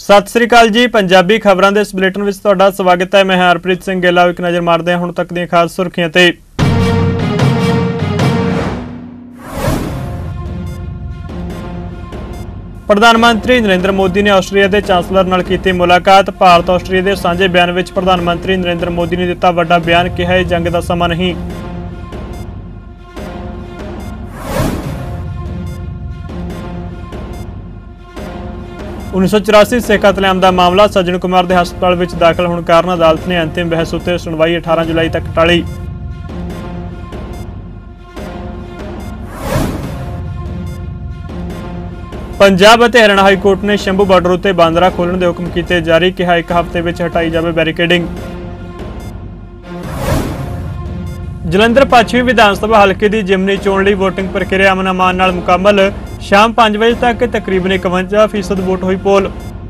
सत श्री अकाल जी। पंजाबी खबरों के इस बुलेटिन में तुहाडा स्वागत है। मैं हरप्रीत सिंह गिल। एक नज़र मारते हैं हुण तक दी खास सुर्खियां ते। प्रधानमंत्री नरेंद्र मोदी ने आस्ट्रेलिया के चांसलर नाल कीती मुलाकात। भारत आस्ट्रेलिया के सांझे बयान में प्रधानमंत्री नरेंद्र मोदी ने दिता वड्डा बयान, कहा जंग का समा नहीं। उन्नीस सौ 84 सिख कतलेआम का मामला सज्जन कुमार के हस्पताल में दाखिल होने कारण अदालत ने अंतिम बहस उत्ते सुनवाई 18 जुलाई तक टाली। पंजाब और हरियाणा हाईकोर्ट ने शंभू बार्डर उत्ते बांदरा खोलने के हुक्म किए जारी, कहा एक हफ्ते में हटाई जाए बैरीकेडिंग। जलंधर पश्चिमी विधानसभा हल्के की जिमनी चोण लई वोटिंग प्रक्रिया अमन अमान नाल मुकम्मल। शाम 5 बजे तक तकरीबन 51% वोट हुई पोल।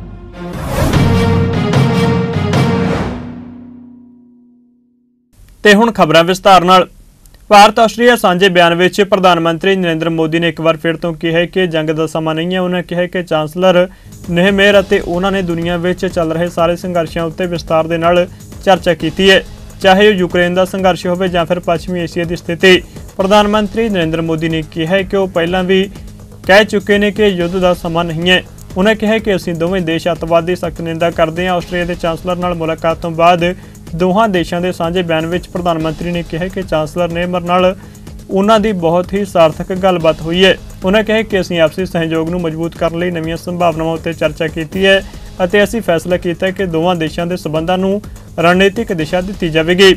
ते हुण खबरां विस्तार नाल। भारत आस्ट्रेलिया सांझे बयान में प्रधानमंत्री नरेंद्र मोदी ने एक बार फिर तो कहा कि जंग का समा नहीं है। उन्होंने कहा कि चांसलर नेहमेर और उन्होंने दुनिया में चल रहे सारे संघर्षों उत्ते विस्तार के नाल चर्चा की है, चाहे वह यूक्रेन का संघर्ष हो या फिर पश्चिमी एशिया की स्थिति। प्रधानमंत्री नरेंद्र मोदी ने कहा कि वह पहला भी कह चुके हैं कि युद्ध का समा नहीं है। उन्होंने कहा कि असीं दोवें देश अतवाद की सख्त निंदा करते हैं। आस्ट्रेलिया के चांसलर नाल मुलाकात तो बाद दोहां देशों के सांझे बयान में प्रधानमंत्री ने कहा कि चांसलर नेहमर नाल उन्हां दी बहुत ही सार्थक गलबात हुई है। उन्होंने कहा कि असीं आपसी सहयोग नूं मजबूत करने लई नवीं संभावनावां उत्ते चर्चा की है और असीं फैसला किया कि दोवां देशों के संबंधां नूं रणनीतिक दिशा दी जाएगी।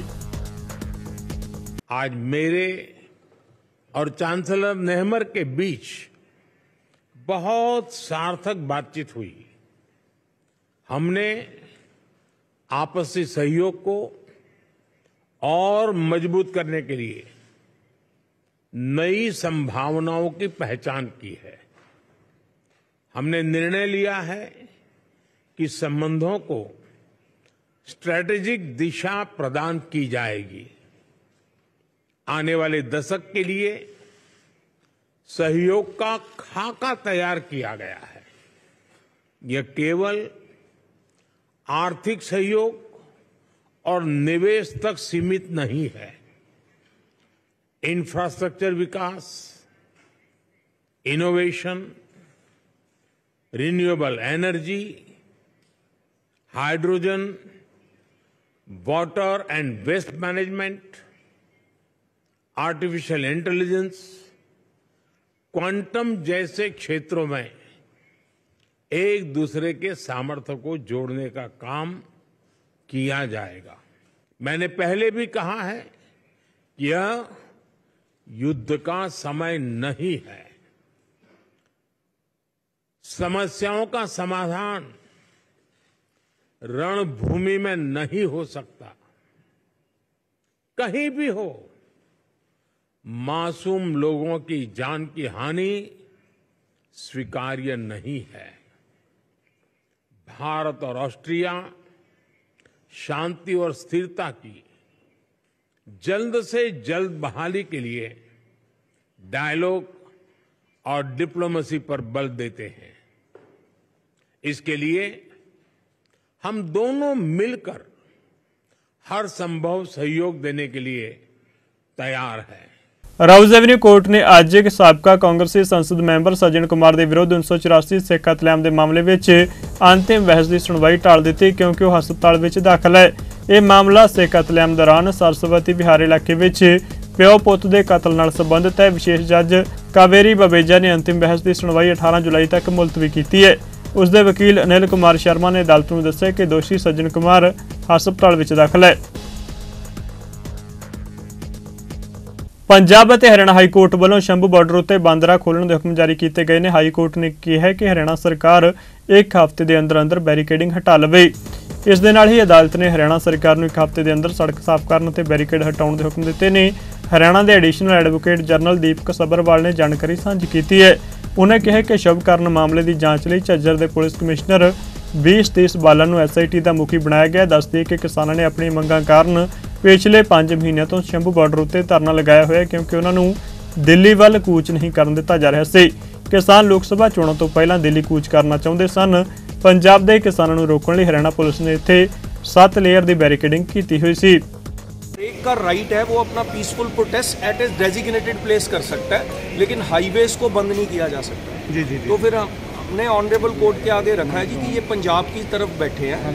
आज मेरे और चांसलर नेहमर के बीच बहुत सार्थक बातचीत हुई। हमने आपसी सहयोग को और मजबूत करने के लिए नई संभावनाओं की पहचान की है। हमने निर्णय लिया है कि संबंधों को स्ट्रैटेजिक दिशा प्रदान की जाएगी। आने वाले दशक के लिए सहयोग का खाका तैयार किया गया है। यह केवल आर्थिक सहयोग और निवेश तक सीमित नहीं है। इंफ्रास्ट्रक्चर विकास, innovation, renewable energy, hydrogen, water and waste management, artificial intelligence, quantum जैसे क्षेत्रों में एक दूसरे के सामर्थ्य को जोड़ने का काम किया जाएगा। मैंने पहले भी कहा है कि यह युद्ध का समय नहीं है। समस्याओं का समाधान रणभूमि में नहीं हो सकता। कहीं भी हो, मासूम लोगों की जान की हानि स्वीकार्य नहीं है। भारत और ऑस्ट्रिया शांति और स्थिरता की जल्द से जल्द बहाली के लिए डायलॉग और डिप्लोमेसी पर बल देते हैं। इसके लिए हम दोनों मिलकर हर संभव सहयोग देने के लिए तैयार हैं। राउज एवेन्यू कोर्ट ने आज एक साबका कांग्रेसी संसद मैंबर सज्जन कुमार के विरुद्ध 1984 सिख कतलेआम के मामले में अंतिम बहस की सुनवाई टाल दी, क्योंकि वह हस्पताल में दाखिल है। यह मामला सिख कतलेआम दौरान सरस्वती विहार इलाके में प्यो पुत के कतल नाल संबंधित है। विशेष जज कावेरी बबेजा ने अंतिम बहस की सुनवाई 18 जुलाई तक मुलतवी की है। उसके वकील अनिल कुमार शर्मा ने अदालत को दस्सिया कि दोषी सज्जन कुमार हस्पताल में दाखिल है। पंजाब और हरियाणा हाईकोर्ट वालों शंभू बार्डर उत्ते बांदरा खोलने के हुक्म जारी किए गए हैं। हाईकोर्ट ने कहा है कि हरियाणा सरकार एक हफ्ते के अंदर अंदर बैरीकेडिंग हटा लवे। इस दे नाल ही अदालत ने हरियाणा सरकार को एक हफ्ते के अंदर सड़क साफ करने ते बैरीकेड हटाने के हुक्म दिते ने। हरियाणा के additional advocate general Deepak Sabharwal ने जानकारी साझी की है। उन्होंने कहा कि शुभकरण मामले की जांच लई झज्जर के पुलिस कमिश्नर 20 बालन को SIT का मुखी बनाया गया। दस दिए कि किसानों ने अपनी मंगां कारण पिछले 5 महीनों तो शंभू बार्डर उत्ते धरना लगाया हुआ, क्योंकि उन्होंने दिल्ली वाल कूच नहीं करन दिता जा रहा सी। किसान लोक सभा चोणों तो पहला दिल्ली कूच करना चाहते सन। पंजाब ਦੇ ਕਿਸਾਨਾਂ ਨੂੰ ਰੋਕਣ ਲਈ ਹਰਿਆਣਾ ਪੁਲਿਸ ਨੇ ਇੱਥੇ 7 ਲੇਅਰ ਦੀ ਬੈਰੀਕੇਡਿੰਗ ਕੀਤੀ ਹੋਈ ਸੀ। एक का राइट है वो अपना peaceful protest at a designated place कर सकता है, लेकिन हाईवेज को बंद नहीं किया जा सकता। जी। तो फिर हमने ऑनरेबल कोर्ट के आगे रखा है जी कि ये पंजाब की तरफ बैठे हैं,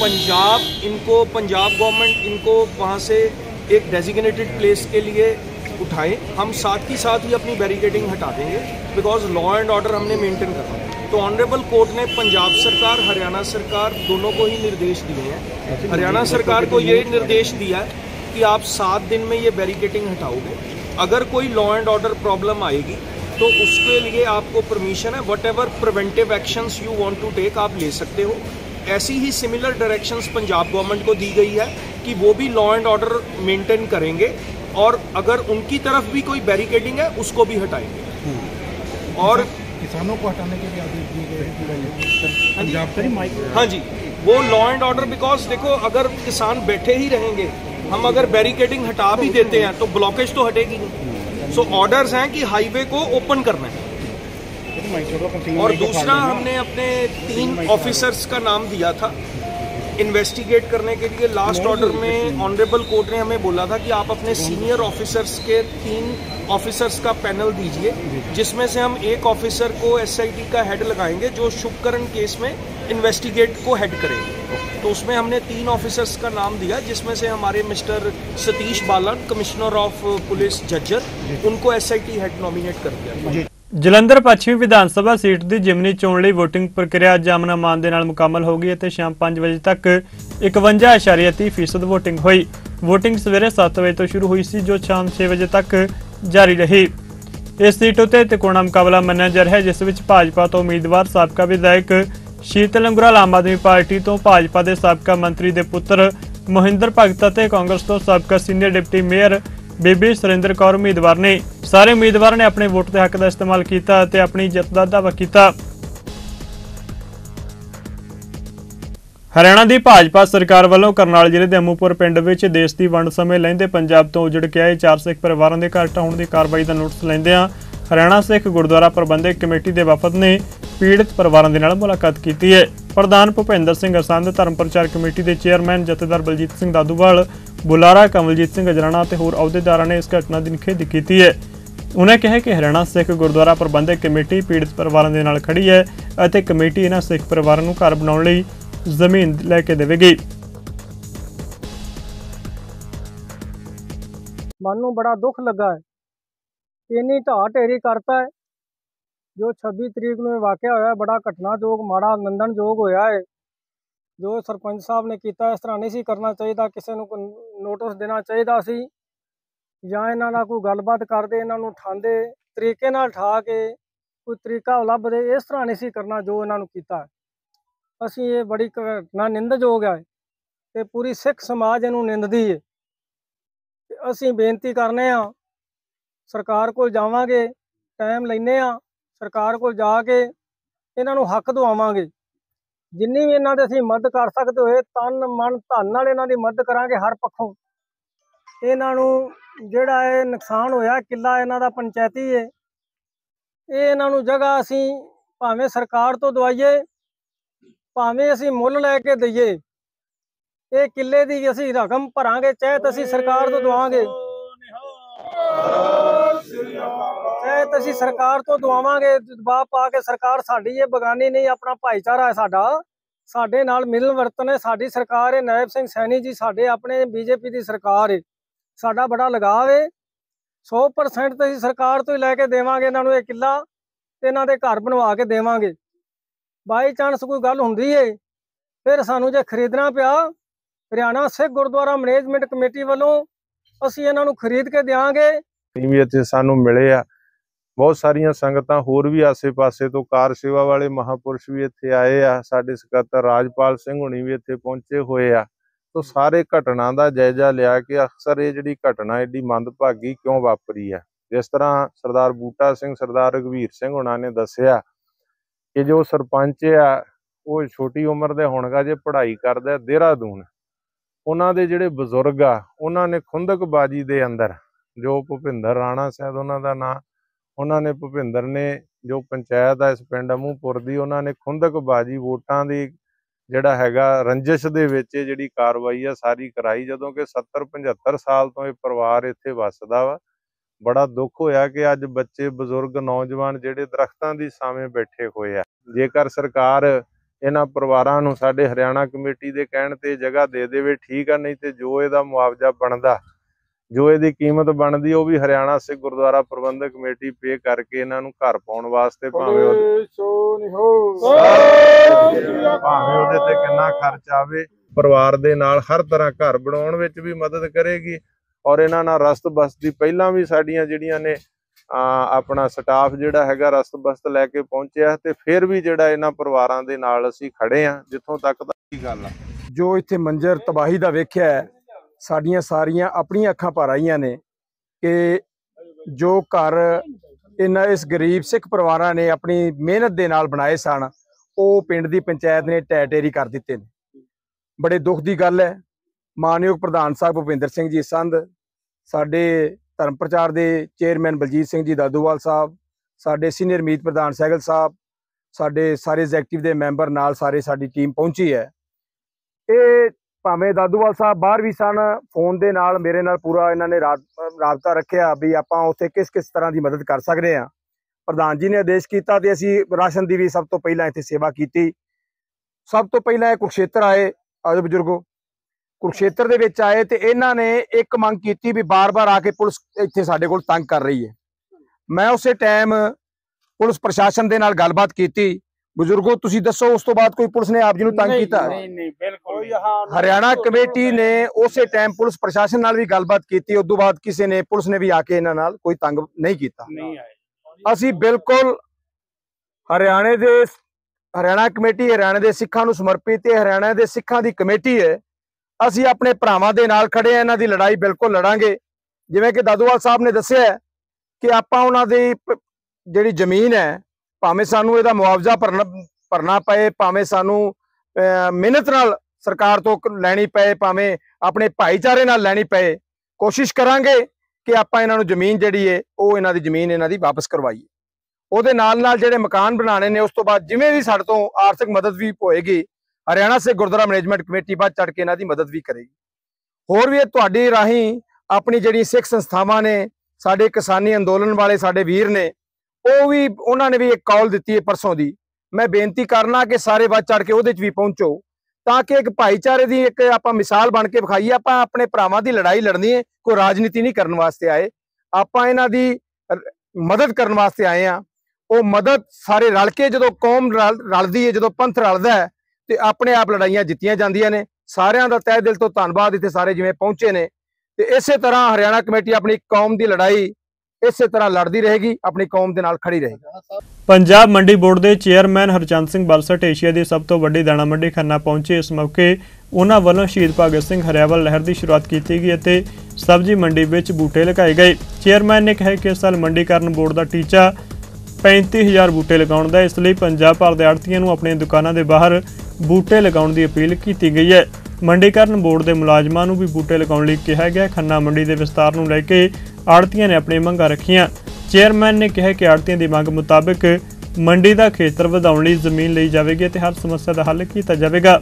पंजाब गवर्नमेंट इनको वहाँ से एक डेजिग्नेटेड प्लेस के लिए उठाएं। हम साथ ही साथ ही अपनी बैरिकेडिंग हटा देंगे, बिकॉज लॉ एंड ऑर्डर हमने मेंटेन करना है। तो ऑनरेबल कोर्ट ने पंजाब सरकार, हरियाणा सरकार दोनों को ही निर्देश दिए हैं। हरियाणा सरकार को ये निर्देश दिया है कि आप 7 दिन में ये बैरिकेडिंग हटाओगे। अगर कोई लॉ एंड ऑर्डर प्रॉब्लम आएगी तो उसके लिए आपको परमिशन है, whatever preventive actions you want to take आप ले सकते हो। ऐसी ही सिमिलर डायरेक्शंस पंजाब गवर्नमेंट को दी गई है कि वो भी लॉ एंड ऑर्डर मेंटेन करेंगे, और अगर उनकी तरफ भी कोई बैरिकेडिंग है उसको भी हटाएंगे। और किसानों को हटाने के भी आदेश दिए गए हैं। हाँ जी, वो लॉ एंड ऑर्डर, बिकॉज देखो अगर किसान बैठे ही रहेंगे, हम अगर बैरिकेडिंग हटा भी देते हैं तो ब्लॉकेज तो हटेगी नहीं। सो ऑर्डर्स हैं कि हाईवे को ओपन करना है। और दूसरा, हमने अपने 3 ऑफिसर्स का नाम दिया था इन्वेस्टिगेट करने के लिए। लास्ट ऑर्डर में ऑनरेबल कोर्ट ने हमें बोला था कि आप अपने सीनियर ऑफिसर्स के 3 ऑफिसर्स का पैनल दीजिए, जिसमें से हम एक ऑफिसर को SIT का हेड लगाएंगे जो शुभकरण केस में इन्वेस्टिगेट को हेड करेंगे। तो उसमें हमने 3 ऑफिसर्स का नाम दिया, जिसमें से हमारे mister Satish Balan, commissioner of police Jhajjar, उनको SIT हेड नॉमिनेट कर दिया। ਜਲੰਧਰ ਪੱਛਮੀ ਵਿਧਾਨ ਸਭਾ ਸੀਟ ਦੀ ਜਿਮਨੀ ਚੋਣ ਲਈ VOTING ਪ੍ਰਕਿਰਿਆ ਅੱਜ ਅਮਨ-ਅਮਾਨ ਦੇ ਨਾਲ ਮੁਕੰਮਲ ਹੋ ਗਈ ਅਤੇ ਸ਼ਾਮ 5 ਵਜੇ ਤੱਕ 51.30% VOTING ਹੋਈ। VOTING ਸਵੇਰੇ 7 ਵਜੇ ਤੋਂ ਸ਼ੁਰੂ ਹੋਈ ਸੀ ਜੋ ਸ਼ਾਮ 6 ਵਜੇ ਤੱਕ ਜਾਰੀ ਰਹੀ। ਇਸ ਸੀਟ ਉੱਤੇ ਤਿਕੋਣਾ ਮੁਕਾਬਲਾ ਮੰਨਿਆ ਜਾ ਰਿਹਾ ਹੈ, ਜਿਸ ਵਿੱਚ ਭਾਜਪਾ ਤੋਂ ਉਮੀਦਵਾਰ ਸਾਬਕਾ ਵਿਧਾਇਕ ਸ਼ੀਤਲ ਅੰਗਰਾਲ ਆਮ ਆਦਮੀ ਪਾਰਟੀ ਤੋਂ, ਭਾਜਪਾ ਦੇ ਸਾਬਕਾ ਮੰਤਰੀ ਦੇ ਪੁੱਤਰ ਮੋਹਿੰਦਰ ਭਗਤ ਅਤੇ ਕਾਂਗਰਸ ਤੋਂ ਸਾਬਕਾ ਸੀਨੀਅਰ ਡਿਪਟੀ ਮੇਅਰ ਬੀਬੀ ਸੁਰਿੰਦਰ ਕੌਰ ਉਮੀਦਵਾਰ ਨੇ। ਸਾਰੇ ਉਮੀਦਵਾਰਾਂ ਨੇ ਆਪਣੇ ਵੋਟ ਦੇ ਹੱਕ ਦਾ ਇਸਤੇਮਾਲ ਕੀਤਾ ਅਤੇ ਆਪਣੀ ਜਿੱਤ ਦਾ ਦਾਅਵਾ ਕੀਤਾ। ਹਰਿਆਣਾ ਦੀ ਭਾਜਪਾ ਸਰਕਾਰ ਵੱਲੋਂ ਕਰਨਾਲ ਜ਼ਿਲ੍ਹੇ ਦੇ ਅਮੂਪੁਰ ਪਿੰਡ ਵਿੱਚ ਦੇਸ਼ ਦੀ ਵੰਡ ਸਮੇਂ ਲਹਿੰਦੇ ਪੰਜਾਬ ਤੋਂ ਉਜੜ ਕੇ ਆਏ 4 ਸਿੱਖ ਪਰਿਵਾਰਾਂ ਦੇ ਘਰ ਢਾਹੁਣ ਦੀ ਕਾਰਵਾਈ ਦਾ ਨੋਟਿਸ ਲੈਂਦਿਆਂ ਹਰਿਆਣਾ ਸਿੱਖ ਗੁਰਦੁਆਰਾ ਪ੍ਰਬੰਧਕ ਕਮੇਟੀ ਦੇ ਵਫਦ ਨੇ ਪੀੜਤ ਪਰਿਵਾਰਾਂ ਦੇ ਨਾਲ ਮੁਲਾਕਾਤ ਕੀਤੀ ਹੈ। ਪ੍ਰਧਾਨ ਭੁਪਿੰਦਰ ਸਿੰਘ ਅਸੰਧ, ਧਰਮ ਪ੍ਰਚਾਰ ਕਮੇਟੀ ਦੇ ਚੇਅਰਮੈਨ ਜਥੇਦਾਰ ਬਲਜੀਤ ਸਿੰਘ ਦਾਦੂਵਾਲ, ਬੁਲਾਰਾ ਕਮਲਜੀਤ ਸਿੰਘ ਅਜਰਾਣਾ ਅਤੇ ਹੋਰ ਅਹੁਦੇਦਾਰਾਂ ਨੇ ਇਸ ਘਟਨਾ ਦੀ ਨਿਖੇਧੀ ਕੀਤੀ ਹੈ। उन्हें कहा कि हरियाणा सिख गुरुद्वारा प्रबंधक कमेटी पीड़ित परिवारों के नाल खड़ी है और कमेटी इन्हां सिख परिवारों को घर बनाने लई जमीन लैके देवेगी। मन नूं बड़ा दुख लगा है, इन्नी ढाह ढेरी करता है जो 26 तरीक में वाकया होया, बड़ा घटनायोग माड़ा निंदनयोग होया है। जो सरपंच साहब ने किया इस तरह नहीं सी करना चाहिए, किसी नूं नोटिस देना चाहिए सी, ਜਾਂ ਇਹਨਾਂ ਨਾਲ ਕੋਈ ਗੱਲਬਾਤ ਕਰਦੇ, ਇਹਨਾਂ ਨੂੰ ਉਠਾਉਂਦੇ, ਤਰੀਕੇ ਨਾਲ ਉਠਾ ਕੇ ਕੋਈ ਤਰੀਕਾ ਲੱਭਦੇ। ਇਸ ਤਰ੍ਹਾਂ ਨਹੀਂ ਸੀ ਕਰਨਾ ਜੋ ਇਹਨਾਂ ਨੂੰ ਕੀਤਾ। ਅਸੀਂ ਇਹ ਬੜੀ ਘਟਨਾ ਨਿੰਦਣਯੋਗ ਹੈ ਤੇ ਪੂਰੀ ਸਿੱਖ ਸਮਾਜ ਇਹਨੂੰ ਨਿੰਦਦੀ ਹੈ। ਤੇ ਅਸੀਂ ਬੇਨਤੀ ਕਰਨੇ ਆ, ਸਰਕਾਰ ਕੋਲ ਜਾਵਾਂਗੇ, ਟਾਈਮ ਲੈਨੇ ਆ, ਸਰਕਾਰ ਕੋਲ ਜਾ ਕੇ ਇਹਨਾਂ ਨੂੰ ਹੱਕ ਦਵਾਵਾਂਗੇ। ਜਿੰਨੀ ਵੀ ਇਹਨਾਂ ਦੇ ਅਸੀਂ ਮਦਦ ਕਰ ਸਕਦੇ ਹੋਏ ਤਨ ਮਨ ਧਨ ਨਾਲ ਇਹਨਾਂ ਦੀ ਮਦਦ ਕਰਾਂਗੇ ਹਰ ਪੱਖੋਂ। ਇਹਨਾਂ ਨੂੰ ਜਿਹੜਾ ਇਹ ਨੁਕਸਾਨ ਹੋਇਆ ਕਿੱਲਾ ਇਹਨਾਂ ਦਾ ਪੰਚਾਇਤੀ ਹੈ, ਇਹ ਇਹਨਾਂ ਨੂੰ ਜਗ੍ਹਾ ਅਸੀਂ ਭਾਵੇਂ ਸਰਕਾਰ ਤੋਂ ਦਵਾਈਏ, ਭਾਵੇਂ ਅਸੀਂ ਮੁੱਲ ਲੈ ਕੇ ਦਈਏ, ਇਹ ਕਿੱਲੇ ਦੀ ਅਸੀਂ ਰਕਮ ਭਰਾਂਗੇ, ਚਾਹੇ ਅਸੀਂ ਸਰਕਾਰ ਤੋਂ ਦਵਾਵਾਂਗੇ, ਚਾਹੇ ਅਸੀਂ ਸਰਕਾਰ ਤੋਂ ਦਵਾਵਾਂਗੇ, ਦਬਾਅ ਪਾ ਕੇ। ਸਰਕਾਰ ਸਾਡੀ ਇਹ ਬਗਾਨੀ ਨਹੀਂ, ਆਪਣਾ ਭਾਈਚਾਰਾ ਹੈ ਸਾਡਾ, ਸਾਡੇ ਨਾਲ ਮਿਲਣ ਵਰਤਨ ਹੈ। ਸਾਡੀ ਸਰਕਾਰ ਹੈ, ਨਾਇਬ ਸਿੰਘ ਸੈਣੀ ਜੀ ਸਾਡੇ ਆਪਣੇ BJP ਦੀ ਸਰਕਾਰ ਹੈ, ਸਾਡਾ ਬੜਾ ਲਗਾਵ ਹੈ। 100% ਤੇ ਅਸੀਂ ਸਰਕਾਰ ਤੋਂ ਹੀ ਲੈ ਕੇ ਦੇਵਾਂਗੇ ਇਹਨਾਂ ਨੂੰ ਇਹ ਕਿੱਲਾ, ਤੇ ਇਹਨਾਂ ਦੇ ਘਰ ਬਣਵਾ ਕੇ ਦੇਵਾਂਗੇ। ਬਾਈ ਚਾਂਸ ਕੋਈ ਗੱਲ ਹੁੰਦੀ ਹੈ ਫਿਰ ਸਾਨੂੰ ਜੇ ਖਰੀਦਣਾ ਪਿਆ, ਹਰਿਆਣਾ ਸਿੱਖ ਗੁਰਦੁਆਰਾ ਮੈਨੇਜਮੈਂਟ ਕਮੇਟੀ ਵੱਲੋਂ ਅਸੀਂ ਇਹਨਾਂ ਨੂੰ ਖਰੀਦ ਕੇ ਦਿਆਂਗੇ। ਵੀ ਇੱਥੇ ਸਾਨੂੰ ਮਿਲੇ ਆ ਬਹੁਤ ਸਾਰੀਆਂ ਸੰਗਤਾਂ, ਹੋਰ ਵੀ ਆਸੇ-ਪਾਸੇ ਤੋਂ ਕਾਰ ਸੇਵਾ ਵਾਲੇ ਮਹਾਪੁਰਸ਼ ਵੀ ਇੱਥੇ ਆਏ ਆ, ਸਾਡੇ ਸਕੱਤਰ ਰਾਜਪਾਲ ਸਿੰਘ ਹੁਣੀ ਵੀ ਇੱਥੇ ਪਹੁੰਚੇ ਹੋਏ ਆ। तो सारे घटना का जायजा लिया कि अक्सर ये जी घटना एडी मंदभागी क्यों वापरी है। जिस तरह सरदार बूटा सिंह, सरदार रघुवीर सिंह हुणां ने दस्सिया कि जो सरपंच आ वो छोटी उम्र दे होणगा जे पढ़ाई करदा देहरादून, उन्हां दे जिहड़े बजुर्ग आ उन्हां ने खुंदकबाजी दे अंदर जो भुपिंदर राणा शायद उन्हां दा नाम, ਉਹਨਾਂ ਨੇ ਭੁਪਿੰਦਰ ਨੇ ਜੋ ਪੰਚਾਇਤ ਆ ਇਸ ਪਿੰਡ ਅਮੂਪੁਰ ਦੀ, ਉਹਨਾਂ ਨੇ ਖੁੰਦਕਬਾਜ਼ੀ ਵੋਟਾਂ ਦੀ ਜਿਹੜਾ ਹੈਗਾ ਰੰਜਿਸ਼ ਦੇ ਵਿੱਚ ਇਹ ਜਿਹੜੀ ਕਾਰਵਾਈ ਆ ਸਾਰੀ ਕਰਾਈ, ਜਦੋਂ ਕਿ 70-75 ਸਾਲ ਤੋਂ ਇਹ ਪਰਿਵਾਰ ਇੱਥੇ ਵੱਸਦਾ ਵਾ। ਬੜਾ ਦੁੱਖ ਹੋਇਆ ਕਿ ਅੱਜ ਬੱਚੇ, ਬਜ਼ੁਰਗ, ਨੌਜਵਾਨ ਜਿਹੜੇ ਦਰਖਤਾਂ ਦੀ ਛਾਵੇਂ ਬੈਠੇ ਹੋਏ ਆ। ਜੇਕਰ ਸਰਕਾਰ ਇਹਨਾਂ ਪਰਿਵਾਰਾਂ ਨੂੰ ਸਾਡੇ ਹਰਿਆਣਾ ਕਮੇਟੀ ਦੇ ਕਹਿਣ ਤੇ ਜਗ੍ਹਾ ਦੇ ਦੇਵੇ ਠੀਕ ਆ, ਨਹੀਂ ਤੇ ਜੋ ਇਹਦਾ ਮੁਆਵਜ਼ਾ ਬਣਦਾ, ਜੋ ਇਹਦੀ ਕੀਮਤ ਬਣਦੀ, ਉਹ ਵੀ ਹਰਿਆਣਾ ਸਿੱਖ ਗੁਰਦੁਆਰਾ ਪ੍ਰਬੰਧਕ ਕਮੇਟੀ ਪੇ ਕਰਕੇ ਇਹਨਾਂ ਨੂੰ ਘਰ ਪਾਉਣ ਵਾਸਤੇ ਭਾਵੇਂ ਉਹਦੇ ਤੇ ਕਿੰਨਾ ਖਰਚ ਆਵੇ, ਪਰਿਵਾਰ ਦੇ ਨਾਲ ਹਰ ਤਰ੍ਹਾਂ ਘਰ ਬਣਾਉਣ ਵਿੱਚ ਵੀ ਮਦਦ ਕਰੇਗੀ। ਔਰ ਇਹਨਾਂ ਨਾਲ ਰਸਤ ਬਸਤੀ ਪਹਿਲਾਂ ਵੀ ਸਾਡੀਆਂ ਜਿਹੜੀਆਂ ਨੇ ਆਪਣਾ ਸਟਾਫ ਜਿਹੜਾ ਹੈਗਾ ਰਸਤ ਬਸਤ ਲੈ ਕੇ ਪਹੁੰਚਿਆ, ਤੇ ਫਿਰ ਵੀ ਜਿਹੜਾ ਇਹਨਾਂ ਪਰਿਵਾਰਾਂ ਦੇ ਨਾਲ ਅਸੀਂ ਖੜੇ ਆ ਜਿੱਥੋਂ ਤੱਕ ਦਾ ਗੱਲ ਆ। ਜੋ ਇੱਥੇ ਮੰਜ਼ਰ ਤਬਾਹੀ ਦਾ ਵੇਖਿਆ ਹੈ, ਸਾਡੀਆਂ ਸਾਰੀਆਂ ਆਪਣੀਆਂ ਅੱਖਾਂ ਭਰ ਆਈਆਂ ਨੇ ਕਿ ਜੋ ਘਰ ਇਸ ਗਰੀਬ ਸਿੱਖ ਪਰਿਵਾਰਾਂ ਨੇ ਆਪਣੀ ਮਿਹਨਤ ਦੇ ਨਾਲ ਬਣਾਏ ਸਨ, ਉਹ ਪਿੰਡ ਦੀ ਪੰਚਾਇਤ ਨੇ ਢਹਿ ਢੇਰੀ ਕਰ ਦਿੱਤੇ ਨੇ। ਬੜੇ ਦੁੱਖ ਦੀ ਗੱਲ ਹੈ। ਮਾਨਯੋਗ ਪ੍ਰਧਾਨ ਸਾਹਿਬ ਭੁਪਿੰਦਰ ਸਿੰਘ ਜੀ ਸੰਧ, ਸਾਡੇ ਧਰਮ ਪ੍ਰਚਾਰ ਦੇ ਚੇਅਰਮੈਨ ਬਲਜੀਤ ਸਿੰਘ ਜੀ ਦਾਦੂਵਾਲ ਸਾਹਿਬ, ਸਾਡੇ ਸੀਨੀਅਰ ਮੀਤ ਪ੍ਰਧਾਨ ਸਹਿਗਲ ਸਾਹਿਬ, ਸਾਡੇ ਸਾਰੇ ਐਗਜ਼ੈਕਟਿਵ ਦੇ ਮੈਂਬਰ ਨਾਲ ਸਾਰੇ ਸਾਡੀ ਟੀਮ ਪਹੁੰਚੀ ਹੈ। ਇਹ ਭਾਵੇਂ ਦਾਦੂਵਾਲ ਸਾਹਿਬ ਬਾਹਰ ਵੀ ਸਨ, ਫੋਨ ਦੇ ਨਾਲ ਮੇਰੇ ਨਾਲ ਪੂਰਾ ਇਹਨਾਂ ਨੇ ਰਾਬਤਾ ਰੱਖਿਆ ਵੀ ਆਪਾਂ ਉੱਥੇ ਕਿਸ ਤਰ੍ਹਾਂ ਦੀ ਮਦਦ ਕਰ ਸਕਦੇ ਹਾਂ। ਪ੍ਰਧਾਨ ਜੀ ਨੇ ਆਦੇਸ਼ ਕੀਤਾ ਤੇ ਅਸੀਂ ਰਾਸ਼ਨ ਦੀ ਵੀ ਸਭ ਤੋਂ ਪਹਿਲਾਂ ਇੱਥੇ ਸੇਵਾ ਕੀਤੀ। ਸਭ ਤੋਂ ਪਹਿਲਾਂ ਇਹ ਕੁਰਕਸ਼ੇਤਰ ਆਏ, ਆਜੋ ਬਜ਼ੁਰਗੋ, ਕੁਰਕਸ਼ੇਤਰ ਦੇ ਵਿੱਚ ਆਏ ਤੇ ਇਹਨਾਂ ਨੇ ਇੱਕ ਮੰਗ ਕੀਤੀ ਵੀ ਬਾਰ-ਬਾਰ ਆ ਕੇ ਪੁਲਿਸ ਇੱਥੇ ਸਾਡੇ ਕੋਲ ਤੰਗ ਕਰ ਰਹੀ ਹੈ। ਮੈਂ ਉਸੇ ਟਾਈਮ ਪੁਲਿਸ ਪ੍ਰਸ਼ਾਸਨ ਦੇ ਨਾਲ ਗੱਲਬਾਤ ਕੀਤੀ। ਬਜ਼ੁਰਗੋ ਤੁਸੀਂ ਦੱਸੋ, ਉਸ ਤੋਂ ਬਾਅਦ ਕੋਈ ਪੁਲਿਸ ਨੇ ਆਪ ਜੀ ਨੂੰ ਤੰਗ ਕੀਤਾ? ਨਹੀਂ ਬਿਲਕੁਲ। ਹਰਿਆਣਾ ਕਮੇਟੀ ਨੇ ਉਸੇ ਟਾਈਮ ਪੁਲਿਸ ਪ੍ਰਸ਼ਾਸਨ ਨਾਲ ਵੀ ਗੱਲਬਾਤ ਕੀਤੀ। ਉਸ ਤੋਂ ਬਾਅਦ ਕਿਸੇ ਨੇ, ਪੁਲਿਸ ਨੇ ਵੀ ਆ ਕੇ ਇਹਨਾਂ ਨਾਲ ਕੋਈ ਤੰਗ ਨਹੀਂ ਕੀਤਾ। ਅਸੀਂ ਬਿਲਕੁਲ ਹਰਿਆਣਾ ਕਮੇਟੀ ਹਰਿਆਣਾ ਦੇ ਸਿੱਖਾਂ ਨੂੰ ਸਮਰਪਿਤ ਹੈ, ਹਰਿਆਣਾ ਦੇ ਸਿੱਖਾਂ ਦੀ ਕਮੇਟੀ ਹੈ। ਅਸੀਂ ਆਪਣੇ ਭਰਾਵਾਂ ਦੇ ਨਾਲ ਖੜੇ ਆ, ਇਹਨਾਂ ਦੀ ਲੜਾਈ ਬਿਲਕੁਲ ਲੜਾਂਗੇ। ਜਿਵੇਂ ਕਿ ਦਾਦੂਵਾਲ ਸਾਹਿਬ ਨੇ ਦੱਸਿਆ ਕਿ ਆਪਾਂ ਉਹਨਾਂ ਦੀ ਜਿਹੜੀ ਜ਼ਮੀਨ ਹੈ, ਭਾਵੇਂ ਸਾਨੂੰ ਇਹਦਾ ਮੁਆਵਜ਼ਾ ਭਰਨਾ ਪਏ, ਭਾਵੇਂ ਸਾਨੂੰ ਮਿਹਨਤ ਨਾਲ ਸਰਕਾਰ ਤੋਂ ਲੈਣੀ ਪਏ, ਭਾਵੇਂ ਆਪਣੇ ਭਾਈਚਾਰੇ ਨਾਲ ਲੈਣੀ ਪਏ, ਕੋਸ਼ਿਸ਼ ਕਰਾਂਗੇ ਕਿ ਆਪਾਂ ਇਹਨਾਂ ਨੂੰ ਜ਼ਮੀਨ ਜਿਹੜੀ ਹੈ ਉਹ ਇਹਨਾਂ ਦੀ ਜ਼ਮੀਨ ਇਹਨਾਂ ਦੀ ਵਾਪਸ ਕਰਵਾਈਏ। ਉਹਦੇ ਨਾਲ ਜਿਹੜੇ ਮਕਾਨ ਬਣਾਉਣੇ ਨੇ, ਉਸ ਤੋਂ ਬਾਅਦ ਜਿਵੇਂ ਵੀ ਸਾਡੇ ਤੋਂ ਆਰਥਿਕ ਮਦਦ ਵੀ ਹੋਏਗੀ, ਹਰਿਆਣਾ ਸਿੱਖ ਗੁਰਦੁਆਰਾ ਮੈਨੇਜਮੈਂਟ ਕਮੇਟੀ ਵੱਧ ਚੜ ਕੇ ਇਹਨਾਂ ਦੀ ਮਦਦ ਵੀ ਕਰੇਗੀ। ਹੋਰ ਵੀ ਤੁਹਾਡੀ ਰਾਹੀਂ ਆਪਣੀ ਜਿਹੜੀ ਸਿੱਖ ਸੰਸਥਾਵਾਂ ਨੇ, ਸਾਡੇ ਕਿਸਾਨੀ ਅੰਦੋਲਨ ਵਾਲੇ ਸਾਡੇ ਵੀਰ ਨੇ, ਉਹਨਾਂ ਨੇ ਵੀ ਇੱਕ ਕਾਲ ਦਿੱਤੀ ਹੈ ਪਰਸੋਂ ਦੀ। ਮੈਂ ਬੇਨਤੀ ਕਰਨਾ ਕਿ ਸਾਰੇ ਵੱਧ ਚੜ ਕੇ ਉਹਦੇ 'ਚ ਵੀ ਪਹੁੰਚੋ, ਤਾਂ ਕਿ ਇੱਕ ਭਾਈਚਾਰੇ ਦੀ ਇੱਕ ਆਪਾਂ ਮਿਸਾਲ ਬਣ ਕੇ ਵਿਖਾਈਏ। ਆਪਾਂ ਆਪਣੇ ਭਰਾਵਾਂ ਦੀ ਲੜਾਈ ਲੜਨੀ ਹੈ, ਕੋਈ ਰਾਜਨੀਤੀ ਨਹੀਂ ਕਰਨ ਵਾਸਤੇ ਆਏ, ਆਪਾਂ ਇਹਨਾਂ ਦੀ ਮਦਦ ਕਰਨ ਵਾਸਤੇ ਆਏ ਆ। ਉਹ ਮਦਦ ਸਾਰੇ ਰਲ ਕੇ, ਜਦੋਂ ਕੌਮ ਰਲਦੀ ਹੈ, ਜਦੋਂ ਪੰਥ ਰਲਦਾ ਹੈ, ਤੇ ਆਪਣੇ ਆਪ ਲੜਾਈਆਂ ਜਿੱਤੀਆਂ ਜਾਂਦੀਆਂ ਨੇ। ਸਾਰਿਆਂ ਦਾ ਤਹਿ ਦਿਲ ਤੋਂ ਧੰਨਵਾਦ, ਇੱਥੇ ਸਾਰੇ ਜਿਵੇਂ ਪਹੁੰਚੇ ਨੇ। ਤੇ ਇਸੇ ਤਰ੍ਹਾਂ ਹਰਿਆਣਾ ਕਮੇਟੀ ਆਪਣੀ ਕੌਮ ਦੀ ਲੜਾਈ ਇਸੇ ਤਰ੍ਹਾਂ ਲੜਦੀ ਰਹੇਗੀ, ਆਪਣੀ ਕੌਮ ਦੇ ਨਾਲ ਖੜੀ ਰਹੇਗੀ। ਪੰਜਾਬ ਮੰਡੀ ਬੋਰਡ ਦੇ ਚੇਅਰਮੈਨ ਹਰਚੰਦ ਸਿੰਘ ਬਲਸਟ ਏਸ਼ੀਆ ਦੀ ਸਭ ਤੋਂ ਵੱਡੀ ਦਾਣਾ ਮੰਡੀ ਖੰਨਾ ਪਹੁੰਚੇ। ਇਸ ਮੌਕੇ ਉਹਨਾਂ ਵੱਲੋਂ ਸ਼ਹੀਦ ਭਗਤ ਸਿੰਘ ਹਰਿਆਵਲ ਲਹਿਰ ਦੀ ਸ਼ੁਰੂਆਤ ਕੀਤੀ ਗਈ ਅਤੇ ਸਬਜ਼ੀ ਮੰਡੀ ਵਿੱਚ ਬੂਟੇ ਲਗਾਏ ਗਏ। ਚੇਅਰਮੈਨ ਨੇ ਕਿਹਾ ਕਿ ਇਸ ਸਾਲ ਮੰਡੀਕਰਨ ਬੋਰਡ ਦਾ ਟੀਚਾ 35,000 ਬੂਟੇ ਲਗਾਉਣ ਦਾ, ਇਸ ਲਈ ਪੰਜਾਬ ਭਰ ਦੇ ਆੜ੍ਹਤੀਆਂ ਨੂੰ ਆਪਣੀਆਂ ਦੁਕਾਨਾਂ ਦੇ ਬਾਹਰ ਬੂਟੇ ਲਗਾਉਣ ਦੀ ਅਪੀਲ ਕੀਤੀ ਗਈ ਹੈ। ਮੰਡੀਕਰਨ ਬੋਰਡ ਦੇ ਮੁਲਾਜ਼ਮਾਂ ਨੂੰ ਵੀ ਬੂਟੇ ਲਗਾਉਣ ਲਈ ਕਿਹਾ ਗਿਆ। ਖੰਨਾ ਮੰਡੀ ਦੇ ਵਿਸਤਾਰ ਨੂੰ ਲੈ ਕੇ ਆੜ੍ਹਤੀਆਂ ਨੇ ਆਪਣੀਆਂ ਮੰਗਾਂ ਰੱਖੀਆਂ। ਚੇਅਰਮੈਨ ਨੇ ਕਿਹਾ ਕਿ ਆੜ੍ਹਤੀਆਂ ਦੀ ਮੰਗ ਮੁਤਾਬਕ ਮੰਡੀ ਦਾ ਖੇਤਰ ਵਧਾਉਣ ਲਈ ਜ਼ਮੀਨ ਲਈ ਜਾਵੇਗੀ ਅਤੇ ਹਰ ਸਮੱਸਿਆ ਦਾ ਹੱਲ ਕੀਤਾ ਜਾਵੇਗਾ।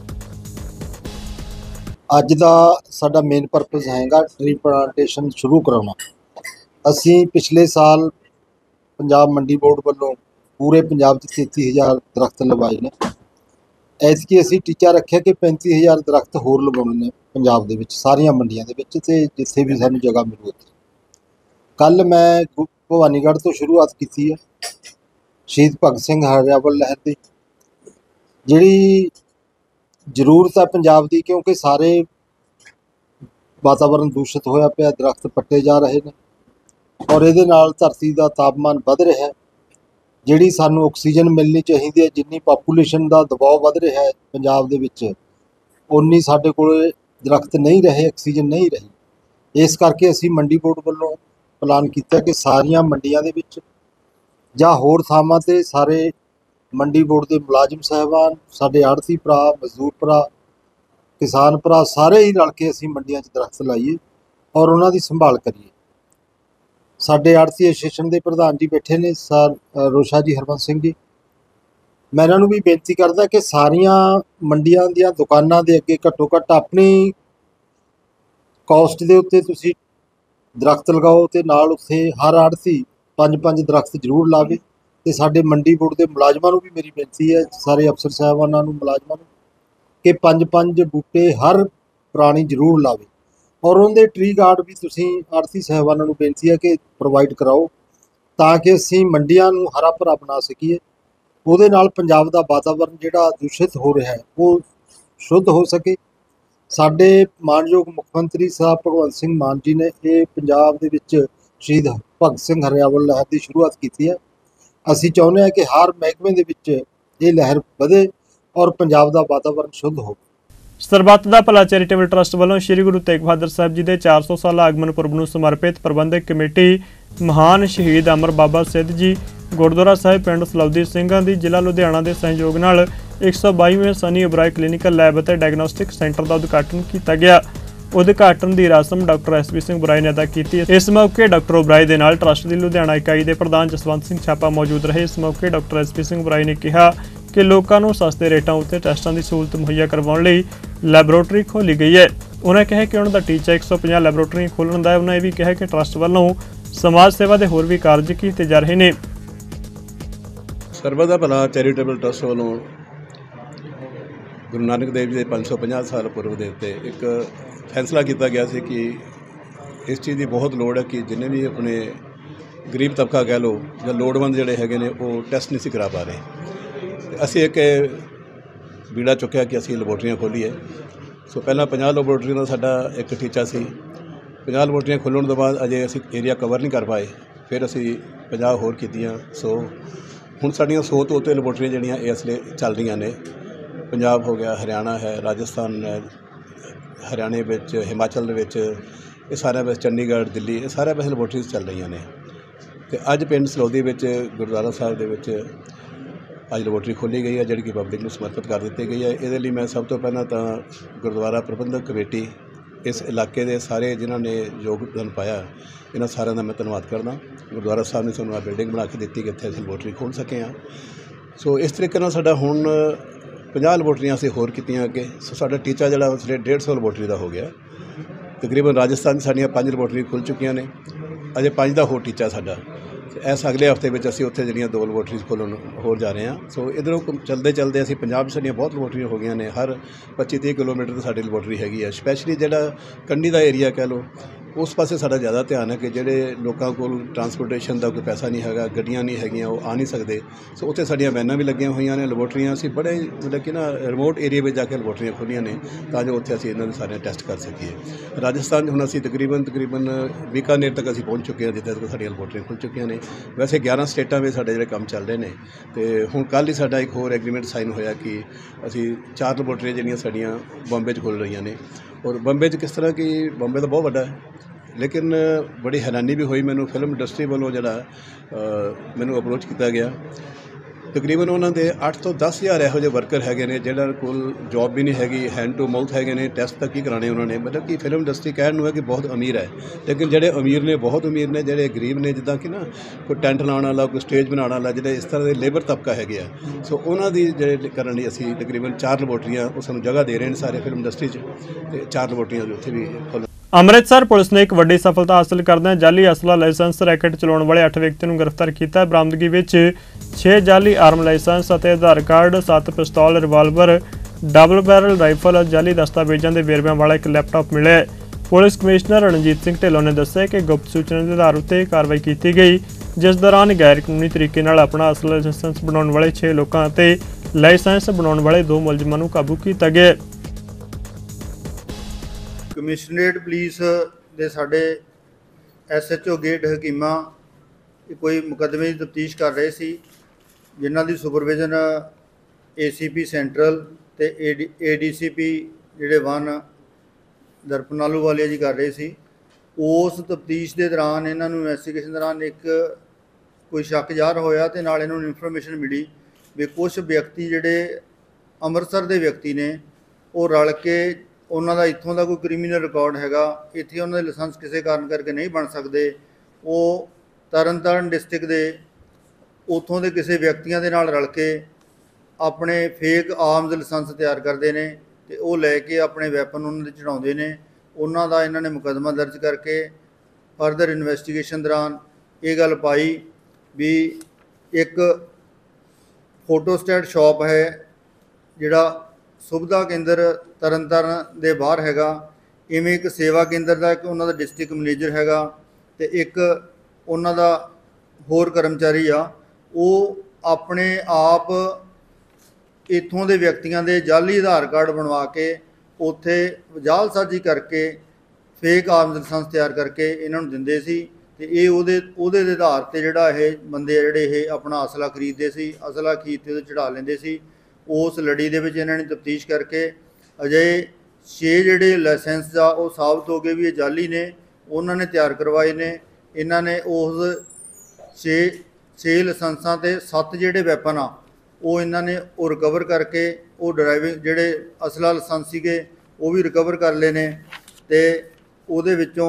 ਅੱਜ ਦਾ ਸਾਡਾ ਮੇਨ ਪਰਪਸ ਹੈਗਾ ਟਰੀ ਪਲਾਂਟੇਸ਼ਨ ਸ਼ੁਰੂ ਕਰਾਉਣਾ। ਅਸੀਂ ਪਿਛਲੇ ਸਾਲ ਪੰਜਾਬ ਮੰਡੀ ਬੋਰਡ ਵੱਲੋਂ ਪੂਰੇ ਪੰਜਾਬ 'ਚ 33,000 ਦਰਖਤ ਲਗਾਏ ਨੇ। ਐਤਕੀ ਅਸੀਂ ਟੀਚਾ ਰੱਖਿਆ ਕਿ 35,000 ਦਰਖਤ ਹੋਰ ਲਗਾਉਣੇ ਨੇ ਪੰਜਾਬ ਦੇ ਵਿੱਚ, ਸਾਰੀਆਂ ਮੰਡੀਆਂ ਦੇ ਵਿੱਚ, ਤੇ ਜਿੱਥੇ ਵੀ ਸਾਨੂੰ ਜਗ੍ਹਾ ਮਿਲੂ ਉੱਥੇ। ਕੱਲ੍ਹ ਮੈਂ ਭਵਾਨੀਗੜ੍ਹ ਤੋਂ ਸ਼ੁਰੂਆਤ ਕੀਤੀ ਹੈ ਸ਼ਹੀਦ ਭਗਤ ਸਿੰਘ ਹਰਿਆਵਲ ਲਹਿਰ ਦੀ। ਜਿਹੜੀ ਜ਼ਰੂਰਤ ਹੈ ਪੰਜਾਬ ਦੀ, ਕਿਉਂਕਿ ਸਾਰੇ ਵਾਤਾਵਰਨ ਦੂਸ਼ਿਤ ਹੋਇਆ ਪਿਆ, ਦਰਖਤ ਪੱਟੇ ਜਾ ਰਹੇ ਨੇ ਔਰ ਇਹਦੇ ਨਾਲ ਧਰਤੀ ਦਾ ਤਾਪਮਾਨ ਵੱਧ ਰਿਹਾ ਹੈ। ਜਿਹੜੀ ਸਾਨੂੰ ਆਕਸੀਜਨ ਮਿਲਣੀ ਚਾਹੀਦੀ ਹੈ, ਜਿੰਨੀ ਪਾਪੂਲੇਸ਼ਨ ਦਾ ਦਬਾਅ ਵੱਧ ਰਿਹਾ ਹੈ ਪੰਜਾਬ ਦੇ ਵਿੱਚ, ਉਨੀ ਸਾਡੇ ਕੋਲ ਦਰਖਤ ਨਹੀਂ ਰਹੇ, ਆਕਸੀਜਨ ਨਹੀਂ ਰਹੀ। ਇਸ ਕਰਕੇ ਅਸੀਂ ਮੰਡੀ ਬੋਰਡ ਵੱਲੋਂ ਪਲਾਨ ਕੀਤਾ ਕਿ ਸਾਰੀਆਂ ਮੰਡੀਆਂ ਦੇ ਵਿੱਚ ਜਾਂ ਹੋਰ ਥਾਵਾਂ 'ਤੇ ਸਾਰੇ ਮੰਡੀ ਬੋਰਡ ਦੇ ਮੁਲਾਜ਼ਮ ਸਾਹਿਬਾਨ, ਸਾਡੇ ਆੜ੍ਹਤੀ ਭਰਾ, ਮਜ਼ਦੂਰ ਭਰਾ, ਕਿਸਾਨ ਭਰਾ, ਸਾਰੇ ਹੀ ਰਲ ਕੇ ਅਸੀਂ ਮੰਡੀਆਂ 'ਚ ਦਰਖਤ ਲਾਈਏ ਔਰ ਉਹਨਾਂ ਦੀ ਸੰਭਾਲ ਕਰੀਏ। ਸਾਡੇ ਆੜਤੀ ਐਸੋਸੀਏਸ਼ਨ ਦੇ ਪ੍ਰਧਾਨ ਜੀ ਬੈਠੇ ਨੇ ਸਰ ਰੋਸ਼ਾ ਜੀ, ਹਰਬੰਸ ਸਿੰਘ ਜੀ। ਮੈਂ ਇਹਨਾਂ ਨੂੰ ਵੀ ਬੇਨਤੀ ਕਰਦਾ ਕਿ ਸਾਰੀਆਂ ਮੰਡੀਆਂ ਦੀਆਂ ਦੁਕਾਨਾਂ ਦੇ ਅੱਗੇ ਘੱਟੋ ਘੱਟ ਆਪਣੀ ਕਾਸਟ ਦੇ ਉੱਤੇ ਤੁਸੀਂ ਦਰਖਤ ਲਗਾਓ ਤੇ ਨਾਲ ਉੱਥੇ ਹਰ ਆੜਤੀ 5-5 ਦਰਖਤ ਜ਼ਰੂਰ ਲਾਵੇ। ਤੇ ਸਾਡੇ ਮੰਡੀ ਬੋਰਡ ਦੇ ਮੁਲਾਜ਼ਮਾਂ ਨੂੰ ਵੀ ਮੇਰੀ ਬੇਨਤੀ ਹੈ, ਸਾਰੇ ਅਫਸਰ ਸਾਹਿਬਾਨਾਂ ਨੂੰ, ਮੁਲਾਜ਼ਮਾਂ ਨੂੰ, ਕਿ 5-5 ਬੂਟੇ ਹਰ ਪ੍ਰਾਣੀ ਜ਼ਰੂਰ ਲਾਵੇ। ਔਰ ਉਹਦੇ ਟਰੀ ਗਾਰਡ ਵੀ ਤੁਸੀਂ ਆੜਤੀ ਸਾਹਿਬਾਨਾਂ ਨੂੰ ਬੇਨਤੀ ਹੈ ਕਿ ਪ੍ਰੋਵਾਈਡ ਕਰਾਓ, ਤਾਂ ਕਿ ਅਸੀਂ ਮੰਡੀਆਂ ਨੂੰ ਹਰਾ ਭਰਾ ਬਣਾ ਸਕੀਏ। ਉਹਦੇ ਨਾਲ ਪੰਜਾਬ ਦਾ ਵਾਤਾਵਰਨ ਜਿਹੜਾ ਦੂਸ਼ਿਤ ਹੋ ਰਿਹਾ ਹੈ ਉਹ ਸ਼ੁੱਧ ਹੋ ਸਕੇ। ਸਾਡੇ ਮਾਨਯੋਗ ਮੁੱਖ ਮੰਤਰੀ ਸਾਹਿਬ ਭਗਵੰਤ ਸਿੰਘ ਮਾਨ ਜੀ ਨੇ ਇਹ ਪੰਜਾਬ ਦੇ ਵਿੱਚ ਸ਼ਹੀਦ ਭਗਤ ਸਿੰਘ ਹਰਿਆਵਲ ਲਹਿਰ ਦੀ ਸ਼ੁਰੂਆਤ ਕੀਤੀ ਹੈ। ਅਸੀਂ ਚਾਹੁੰਦੇ ਹਾਂ ਕਿ ਹਰ ਮਹਿਕਮੇ ਦੇ ਵਿੱਚ ਇਹ ਲਹਿਰ ਵਧੇ ਔਰ ਪੰਜਾਬ ਦਾ ਵਾਤਾਵਰਨ ਸ਼ੁੱਧ ਹੋਵੇ। ਸਰਬੱਤ ਦਾ ਭਲਾ ਚੈਰੀਟੇਬਲ ਟਰਸਟ ਵੱਲੋਂ ਸ੍ਰੀ ਗੁਰੂ ਤੇਗ ਬਹਾਦਰ ਸਾਹਿਬ ਜੀ ਦੇ 400 ਸਾਲਾ ਆਗਮਨ ਪੁਰਬ ਨੂੰ ਸਮਰਪਿਤ ਪ੍ਰਬੰਧਕ ਕਮੇਟੀ ਮਹਾਨ ਸ਼ਹੀਦ ਅਮਰ ਬਾਬਾ ਸਿੱਧ ਜੀ ਗੁਰਦੁਆਰਾ ਸਾਹਿਬ ਪਿੰਡ ਸਲੌਦੀ ਸਿੰਘਾਂ ਦੀ ਜ਼ਿਲ੍ਹਾ ਲੁਧਿਆਣਾ ਦੇ ਸਹਿਯੋਗ ਨਾਲ 122ਵੇਂ ਸਨੀ ਉਬਰਾਏ ਕਲੀਨਿਕਲ ਲੈਬ ਅਤੇ ਡਾਇਗਨੋਸਟਿਕ ਸੈਂਟਰ ਦਾ ਉਦਘਾਟਨ ਕੀਤਾ ਗਿਆ। ਉਦਘਾਟਨ ਦੀ ਰਸਮ ਡਾਕਟਰ ਐਸਪੀ ਸਿੰਘ ਉਬਰਾਏ ਨੇ ਅਦਾ ਕੀਤੀ। ਇਸ ਮੌਕੇ ਡਾਕਟਰ ਉਬਰਾਏ ਦੇ ਨਾਲ ਟਰਸਟ ਦੀ ਲੁਧਿਆਣਾ ਇਕਾਈ ਦੇ ਪ੍ਰਧਾਨ ਜਸਵੰਤ ਸਿੰਘ ਛਾਪਾ ਮੌਜੂਦ ਰਹੇ। ਇਸ ਮੌਕੇ ਡਾਕਟਰ ਐਸਪੀ ਸਿੰਘ ਉਬਰਾਏ ਨੇ ਕਿਹਾ ਕਿ ਲੋਕਾਂ ਨੂੰ ਸਸਤੇ ਰੇਟਾਂ ਉੱਤੇ ਟੈਸਟਾਂ ਦੀ ਸਹੂਲਤ ਮੁਹੱਈਆ ਕਰਵਾਉਣ ਲਈ ਲੈਬੋਰੇਟਰੀ ਖੋਲ੍ਹੀ ਗਈ ਹੈ। ਉਹਨਾਂ ਕਿਹਾ ਕਿ ਉਹਨਾਂ ਦਾ ਟੀਚਾ 150 ਲੈਬੋਰੇਟਰੀਆਂ ਖੋਲ੍ਹਣ ਦਾ ਹੈ। ਉਹਨਾਂ ਇਹ ਵੀ ਕਿਹਾ ਕਿ ਟਰਸਟ ਵੱਲੋਂ ਸਮਾਜ ਸੇਵਾ ਦੇ ਹੋਰ ਵੀ ਕਾਰਜ ਕੀਤੇ ਜਾ ਰਹੇ ਨੇ। ਸਰਬੱਤ ਦਾ ਭਲਾ ਚੈਰੀਟੇਬਲ ਟਰਸਟ ਵੱਲੋਂ ਗੁਰੂ ਨਾਨਕ ਦੇਵ ਜੀ ਦੇ 550 ਸਾਲ ਪੁਰਬ ਦੇ ਉੱਤੇ ਇੱਕ ਫੈਸਲਾ ਕੀਤਾ ਗਿਆ ਸੀ ਕਿ ਇਸ ਚੀਜ਼ ਦੀ ਬਹੁਤ ਲੋੜ ਹੈ ਕਿ ਜਿੰਨੇ ਵੀ ਆਪਣੇ ਗਰੀਬ ਤਬਕਾ ਕਹਿ ਲਓ ਜਾਂ ਲੋੜਵੰਦ ਜਿਹੜੇ ਹੈਗੇ ਨੇ ਉਹ ਟੈਸਟ ਨਹੀਂ ਸੀ ਕਰਾ ਪਾ ਰਹੇ। ਅਸੀਂ ਇੱਕ ਬੀੜਾ ਚੁੱਕਿਆ ਕਿ ਅਸੀਂ ਲੈਬੋਰਟਰੀਆਂ ਖੋਲ੍ਹੀਏ। ਸੋ ਪਹਿਲਾਂ 50 ਲੈਬੋਰਟਰੀਆਂ ਦਾ ਸਾਡਾ ਇੱਕ ਟੀਚਾ ਸੀ। 50 ਲੈਬੋਰਟਰੀਆਂ ਖੋਲ੍ਹਣ ਤੋਂ ਬਾਅਦ ਅਜੇ ਅਸੀਂ ਏਰੀਆ ਕਵਰ ਨਹੀਂ ਕਰ ਪਾਏ, ਫਿਰ ਅਸੀਂ 50 ਹੋਰ ਕੀਤੀਆਂ। ਸੋ ਹੁਣ ਸਾਡੀਆਂ 100 ਤੋਂ ਉੱਤੇ ਲੈਬੋਰਟਰੀਆਂ ਜਿਹੜੀਆਂ ਇਸ ਲਈ ਚੱਲ ਰਹੀਆਂ ਨੇ। ਪੰਜਾਬ ਹੋ ਗਿਆ, ਹਰਿਆਣਾ ਹੈ, ਰਾਜਸਥਾਨ ਹੈ, ਹਰਿਆਣੇ ਵਿੱਚ, ਹਿਮਾਚਲ ਦੇ ਵਿੱਚ, ਇਹ ਸਾਰਿਆਂ ਵਿੱਚ, ਚੰਡੀਗੜ੍ਹ, ਦਿੱਲੀ, ਇਹ ਸਾਰਿਆਂ ਵਿੱਚ ਲੈਬੋਰਟਰੀਜ਼ ਚੱਲ ਰਹੀਆਂ ਨੇ। ਅਤੇ ਅੱਜ ਪਿੰਡ ਸਲੌਦੀ ਵਿੱਚ ਗੁਰਦੁਆਰਾ ਸਾਹਿਬ ਦੇ ਵਿੱਚ ਅੱਜ ਲੈਬੋਰਟਰੀ ਖੋਲ੍ਹੀ ਗਈ ਹੈ, ਜਿਹੜੀ ਕਿ ਪਬਲਿਕ ਨੂੰ ਸਮਰਪਿਤ ਕਰ ਦਿੱਤੀ ਗਈ ਹੈ। ਇਹਦੇ ਲਈ ਮੈਂ ਸਭ ਤੋਂ ਪਹਿਲਾਂ ਤਾਂ ਗੁਰਦੁਆਰਾ ਪ੍ਰਬੰਧਕ ਕਮੇਟੀ, ਇਸ ਇਲਾਕੇ ਦੇ ਸਾਰੇ ਜਿਨ੍ਹਾਂ ਨੇ ਯੋਗਦਾਨ ਪਾਇਆ, ਇਹਨਾਂ ਸਾਰਿਆਂ ਦਾ ਮੈਂ ਧੰਨਵਾਦ ਕਰਦਾ। ਗੁਰਦੁਆਰਾ ਸਾਹਿਬ ਨੇ ਸਾਨੂੰ ਆ ਬਿਲਡਿੰਗ ਬਣਾ ਕੇ ਦਿੱਤੀ ਕਿ ਇੱਥੇ ਅਸੀਂ ਲੈਬੋਰਟਰੀ ਖੋਲ੍ਹ ਸਕੇ ਹਾਂ। ਸੋ ਇਸ ਤਰੀਕੇ ਨਾਲ ਸਾਡਾ ਹੁਣ 50 ਲੈਬੋਰਟਰੀਆਂ ਅਸੀਂ ਹੋਰ ਕੀਤੀਆਂ ਅੱਗੇ। ਸੋ ਸਾਡਾ ਟੀਚਾ ਜਿਹੜਾ ਉਸ ਲਈ 150 ਲੈਬੋਰਟਰੀ ਦਾ ਹੋ ਗਿਆ। ਤਕਰੀਬਨ ਰਾਜਸਥਾਨ 'ਚ ਸਾਡੀਆਂ 5 ਲੈਬੋਰਟਰੀ ਖੁੱਲ੍ਹ ਚੁੱਕੀਆਂ ਨੇ, ਅਜੇ 5 ਦਾ ਹੋਰ ਟੀਚਾ ਸਾਡਾ। ਇਸ ਅਗਲੇ ਹਫ਼ਤੇ ਵਿੱਚ ਅਸੀਂ ਉੱਥੇ ਜਿਹੜੀਆਂ 2 ਲੈਬੋਰਟਰੀਜ਼ ਖੋਲ੍ਹਣ ਹੋਰ ਜਾ ਰਹੇ ਹਾਂ। ਸੋ ਇੱਧਰੋਂ ਚੱਲਦੇ ਅਸੀਂ ਪੰਜਾਬ 'ਚ ਸਾਡੀਆਂ ਬਹੁਤ ਲੈਬੋਰਟਰੀਆਂ ਹੋ ਗਈਆਂ ਨੇ। ਹਰ 25-30 ਕਿਲੋਮੀਟਰ 'ਤੇ ਸਾਡੀ ਲੈਬੋਰਟਰੀ ਹੈਗੀ ਹੈ। ਸਪੈਸ਼ਲੀ ਜਿਹੜਾ ਕੰਢੀ ਦਾ ਏਰੀਆ ਕਹਿ ਲਓ, ਉਸ ਪਾਸੇ ਸਾਡਾ ਜ਼ਿਆਦਾ ਧਿਆਨ ਹੈ ਕਿ ਜਿਹੜੇ ਲੋਕਾਂ ਕੋਲ ਟਰਾਂਸਪੋਰਟੇਸ਼ਨ ਦਾ ਕੋਈ ਪੈਸਾ ਨਹੀਂ ਹੈਗਾ, ਗੱਡੀਆਂ ਨਹੀਂ ਹੈਗੀਆਂ, ਉਹ ਆ ਨਹੀਂ ਸਕਦੇ। ਸੋ ਉੱਥੇ ਸਾਡੀਆਂ ਵੈਨਾਂ ਵੀ ਲੱਗੀਆਂ ਹੋਈਆਂ ਨੇ। ਲੈਬੋਰਟਰੀਆਂ ਅਸੀਂ ਬੜੇ ਮਤਲਬ ਕਿ ਨਾ ਰਿਮੋਟ ਏਰੀਆ ਵਿੱਚ ਜਾ ਕੇ ਲੈਬੋਰਟਰੀਆਂ ਖੋਲ੍ਹੀਆਂ ਨੇ ਤਾਂ ਜੋ ਉੱਥੇ ਅਸੀਂ ਇਹਨਾਂ ਦੇ ਸਾਰੇ ਟੈਸਟ ਕਰ ਸਕੀਏ। ਰਾਜਸਥਾਨ 'ਚ ਹੁਣ ਅਸੀਂ ਤਕਰੀਬਨ ਬੀਕਾਨੇਰ ਤੱਕ ਅਸੀਂ ਪਹੁੰਚ ਚੁੱਕੇ ਹਾਂ, ਜਿੱਥੇ ਤੱਕ ਸਾਡੀਆਂ ਲੈਬੋਰਟਰੀਆਂ ਖੁੱਲ੍ਹ ਚੁੱਕੀਆਂ ਨੇ। ਵੈਸੇ 11 ਸਟੇਟਾਂ ਵਿੱਚ ਸਾਡੇ ਜਿਹੜੇ ਕੰਮ ਚੱਲ ਰਹੇ ਨੇ। ਅਤੇ ਹੁਣ ਕੱਲ੍ਹ ਹੀ ਸਾਡਾ ਇੱਕ ਹੋਰ ਐਗਰੀਮੈਂਟ ਸਾਈਨ ਹੋਇਆ ਕਿ ਅਸੀਂ 4 ਲੈਬੋਰਟਰੀਆਂ ਜਿਹੜੀਆਂ ਸਾਡੀਆਂ ਬੰਬੇ 'ਚ ਖੁੱਲ੍ਹ ਰਹੀਆਂ ਨੇ। ਔਰ ਬੰਬੇ 'ਚ ਕਿਸ ਤਰ੍ਹਾਂ ਕਿ ਬੰਬੇ ਤਾਂ ਬਹੁਤ ਵੱਡਾ ਹੈ, ਲੇਕਿਨ ਬੜੀ ਹੈਰਾਨੀ ਵੀ ਹੋਈ ਮੈਨੂੰ ਫਿਲਮ ਇੰਡਸਟਰੀ ਵੱਲੋਂ ਜਿਹੜਾ ਮੈਨੂੰ ਅਪਰੋਚ ਕੀਤਾ ਗਿਆ। ਤਕਰੀਬਨ ਉਹਨਾਂ ਦੇ 8 ਤੋਂ 10 ਹਜ਼ਾਰ ਇਹੋ ਜਿਹੇ ਵਰਕਰ ਹੈਗੇ ਨੇ ਜਿਹਨਾਂ ਕੋਲ ਜੋਬ ਵੀ ਨਹੀਂ ਹੈਗੀ, ਹੈਂਡ ਟੂ ਮਾਊਥ ਹੈਗੇ ਨੇ। ਟੈਸਟ ਤੱਕ ਹੀ ਕਰਾਉਣੇ ਉਹਨਾਂ ਨੇ। ਮਤਲਬ ਕਿ ਫਿਲਮ ਇੰਡਸਟਰੀ ਕਹਿਣ ਨੂੰ ਹੈ ਕਿ ਬਹੁਤ ਅਮੀਰ ਹੈ, ਲੇਕਿਨ ਜਿਹੜੇ ਅਮੀਰ ਨੇ ਬਹੁਤ ਅਮੀਰ ਨੇ, ਜਿਹੜੇ ਗਰੀਬ ਨੇ, ਜਿੱਦਾਂ ਕਿ ਨਾ ਕੋਈ ਟੈਂਟ ਲਾਉਣ ਵਾਲਾ, ਕੋਈ ਸਟੇਜ ਬਣਾਉਣ ਵਾਲਾ, ਜਿਹੜੇ ਇਸ ਤਰ੍ਹਾਂ ਦੇ ਲੇਬਰ ਤਬਕਾ ਹੈਗੇ ਆ। ਸੋ ਉਹਨਾਂ ਦੀ ਜਿਹੜੇ ਕਰਨ ਲਈ ਅਸੀਂ ਤਕਰੀਬਨ 4 ਲੈਬੋਰਟਰੀਆਂ ਉਹ ਸਾਨੂੰ ਜਗ੍ਹਾ ਦੇ ਰਹੇ ਨੇ ਸਾਰੇ ਫਿਲਮ ਇੰਡਸਟਰੀ 'ਚ, ਅਤੇ 4 ਲੈਬੋਰਟਰੀਆਂ ਉੱਥੇ ਵੀ ਖੋਲ੍ਹਣ। ਅੰਮ੍ਰਿਤਸਰ ਪੁਲਿਸ ਨੇ ਇੱਕ ਵੱਡੀ ਸਫਲਤਾ ਹਾਸਲ ਕਰਦਿਆਂ ਜਾਲੀ ਅਸਲਾ ਲਾਇਸੈਂਸ ਰੈਕਟ ਚਲਾਉਣ ਵਾਲੇ 8 ਵਿਅਕਤੀਆਂ ਨੂੰ ਗ੍ਰਿਫਤਾਰ ਕੀਤਾ। ਬਰਾਮਦਗੀ ਵਿੱਚ 6 ਜਾਲੀ ਆਰਮ ਲਾਇਸੈਂਸ ਅਤੇ ਆਧਾਰ ਕਾਰਡ, 7 ਪਿਸਤੌਲ, ਰਿਵਾਲਵਰ, ਡਬਲ ਬੈਰਲ ਰਾਈਫਲ, ਜਾਲੀ ਦਸਤਾਵੇਜ਼ਾਂ ਦੇ ਵੇਰਵਿਆਂ ਵਾਲਾ ਇੱਕ ਲੈਪਟਾਪ ਮਿਲਿਆ। ਪੁਲਿਸ ਕਮਿਸ਼ਨਰ ਰਣਜੀਤ ਸਿੰਘ ਢਿੱਲੋਂ ਨੇ ਦੱਸਿਆ ਕਿ ਗੁਪਤ ਸੂਚਨਾ ਦੇ ਆਧਾਰ ਉੱਤੇ ਕਾਰਵਾਈ ਕੀਤੀ ਗਈ, ਜਿਸ ਦੌਰਾਨ ਗੈਰ ਕਾਨੂੰਨੀ ਤਰੀਕੇ ਨਾਲ ਆਪਣਾ ਅਸਲਾ ਲਾਇਸੈਂਸ ਬਣਾਉਣ ਵਾਲੇ 6 ਲੋਕਾਂ ਅਤੇ ਲਾਇਸੈਂਸ ਬਣਾਉਣ ਵਾਲੇ 2 ਮੁਲਜ਼ਮਾਂ ਨੂੰ ਕਾਬੂ ਕੀਤਾ ਗਿਆ। ਕਮਿਸ਼ਨਰੇਟ ਪੁਲਿਸ ਦੇ ਸਾਡੇ SHO ਗੇਟ ਹਕੀਮਾ ਕੋਈ ਮੁਕੱਦਮੇ ਦੀ ਤਫਤੀਸ਼ ਕਰ ਰਹੇ ਸੀ, ਜਿਨ੍ਹਾਂ ਦੀ ਸੁਪਰਵਿਜ਼ਨ ACP ਸੈਂਟਰਲ ਤੇ ADCP ਜਿਹੜੇ 1 ਦਰਪਨ ਆਹਲੂਵਾਲੀਆ ਜੀ ਕਰ ਰਹੇ ਸੀ। ਉਸ ਤਫਤੀਸ਼ ਦੇ ਦੌਰਾਨ ਇਹਨਾਂ ਨੂੰ ਇਨਵੈਸਟੀਗੇਸ਼ਨ ਦੌਰਾਨ ਇੱਕ ਕੋਈ ਸ਼ੱਕ ਜ਼ਾਹਰ ਹੋਇਆ ਅਤੇ ਨਾਲ ਇਹਨਾਂ ਨੂੰ ਇਨਫੋਰਮੇਸ਼ਨ ਮਿਲੀ ਵੀ ਕੁਛ ਵਿਅਕਤੀ ਜਿਹੜੇ ਅੰਮ੍ਰਿਤਸਰ ਦੇ ਵਿਅਕਤੀ ਨੇ ਉਹ ਰਲ ਕੇ ਉਹਨਾਂ ਦਾ ਇੱਥੋਂ ਦਾ ਕੋਈ ਕ੍ਰਿਮੀਨਲ ਰਿਕਾਰਡ ਹੈਗਾ, ਇੱਥੇ ਉਹਨਾਂ ਦੇ ਲਾਇਸੈਂਸ ਕਿਸੇ ਕਾਰਨ ਕਰਕੇ ਨਹੀਂ ਬਣ ਸਕਦੇ, ਉਹ ਤਰਨਤਾਰਨ ਡਿਸਟ੍ਰਿਕਟ ਦੇ ਉੱਥੋਂ ਦੇ ਕਿਸੇ ਵਿਅਕਤੀਆਂ ਦੇ ਨਾਲ ਰਲ ਕੇ ਆਪਣੇ ਫੇਕ ਆਰਮਜ਼ ਲਾਇਸੈਂਸ ਤਿਆਰ ਕਰਦੇ ਨੇ ਤੇ ਉਹ ਲੈ ਕੇ ਆਪਣੇ ਵੈਪਨ ਉਹਨਾਂ ਦੇ ਚੜਾਉਂਦੇ ਨੇ। ਉਹਨਾਂ ਦਾ ਇਹਨਾਂ ਨੇ ਮੁਕੱਦਮਾ ਦਰਜ ਕਰਕੇ ਫਰਦਰ ਇਨਵੈਸਟੀਗੇਸ਼ਨ ਦੌਰਾਨ ਇਹ ਗੱਲ ਪਾਈ ਵੀ ਇੱਕ ਫੋਟੋਸਟੇਟ ਸ਼ਾਪ ਹੈ ਜਿਹੜਾ ਸੁਵਿਧਾ ਕੇਂਦਰ ਤਰਨਤਾਰਨ ਦੇ ਬਾਹਰ ਹੈਗਾ, ਇਵੇਂ ਇੱਕ ਸੇਵਾ ਕੇਂਦਰ ਦਾ ਇੱਕ ਉਹਨਾਂ ਦਾ ਡਿਸਟ੍ਰਿਕਟ ਮੈਨੇਜਰ ਹੈਗਾ ਤੇ ਇੱਕ ਉਹਨਾਂ ਦਾ ਹੋਰ ਕਰਮਚਾਰੀ ਆ, ਉਹ ਆਪਣੇ ਆਪ ਇੱਥੋਂ ਦੇ ਵਿਅਕਤੀਆਂ ਦੇ ਜਾਲੀ ਆਧਾਰ ਕਾਰਡ ਬਣਵਾ ਕੇ ਉੱਥੇ ਜਾਲਸਾਜ਼ੀ ਕਰਕੇ ਫੇਕ ਆਰਮਜ਼ ਲਾਇਸੈਂਸ ਤਿਆਰ ਕਰਕੇ ਇਹਨਾਂ ਨੂੰ ਦਿੰਦੇ ਸੀ ਤੇ ਇਹ ਉਹਦੇ ਦੇ ਆਧਾਰ ਤੇ ਜਿਹੜਾ ਇਹ ਬੰਦੇ ਆ ਜਿਹੜੇ ਇਹ ਆਪਣਾ ਅਸਲਾ ਖਰੀਦਦੇ ਸੀ, ਅਸਲਾ ਖਰੀਦ ਕੇ ਉਹਦੇ ਚੜਾ ਲੈਂਦੇ ਸੀ। ਉਸ ਲੜੀ ਦੇ ਵਿੱਚ ਇਹਨਾਂ ਨੇ ਤਫਤੀਸ਼ ਕਰਕੇ ਅਜੇ 6 ਜਿਹੜੇ ਲਾਇਸੈਂਸ ਆ ਉਹ ਸਾਬਤ ਹੋ ਗਏ ਵੀ ਇਹ ਜਾਲੀ ਨੇ, ਉਹਨਾਂ ਨੇ ਤਿਆਰ ਕਰਵਾਏ ਨੇ। ਇਹਨਾਂ ਨੇ ਉਸ 6 ਲਾਇਸੈਂਸਾਂ ਤੇ 7 ਜਿਹੜੇ ਵੈਪਨ ਆ ਉਹ ਇਹਨਾਂ ਨੇ ਉਹ ਰਿਕਵਰ ਕਰਕੇ ਉਹ ਡਰਾਈਵਿੰਗ ਜਿਹੜੇ ਅਸਲਾ ਲਾਇਸੈਂਸ ਸੀਗੇ ਉਹ ਵੀ ਰਿਕਵਰ ਕਰ ਲਏ ਨੇ ਤੇ ਉਹਦੇ ਵਿੱਚੋਂ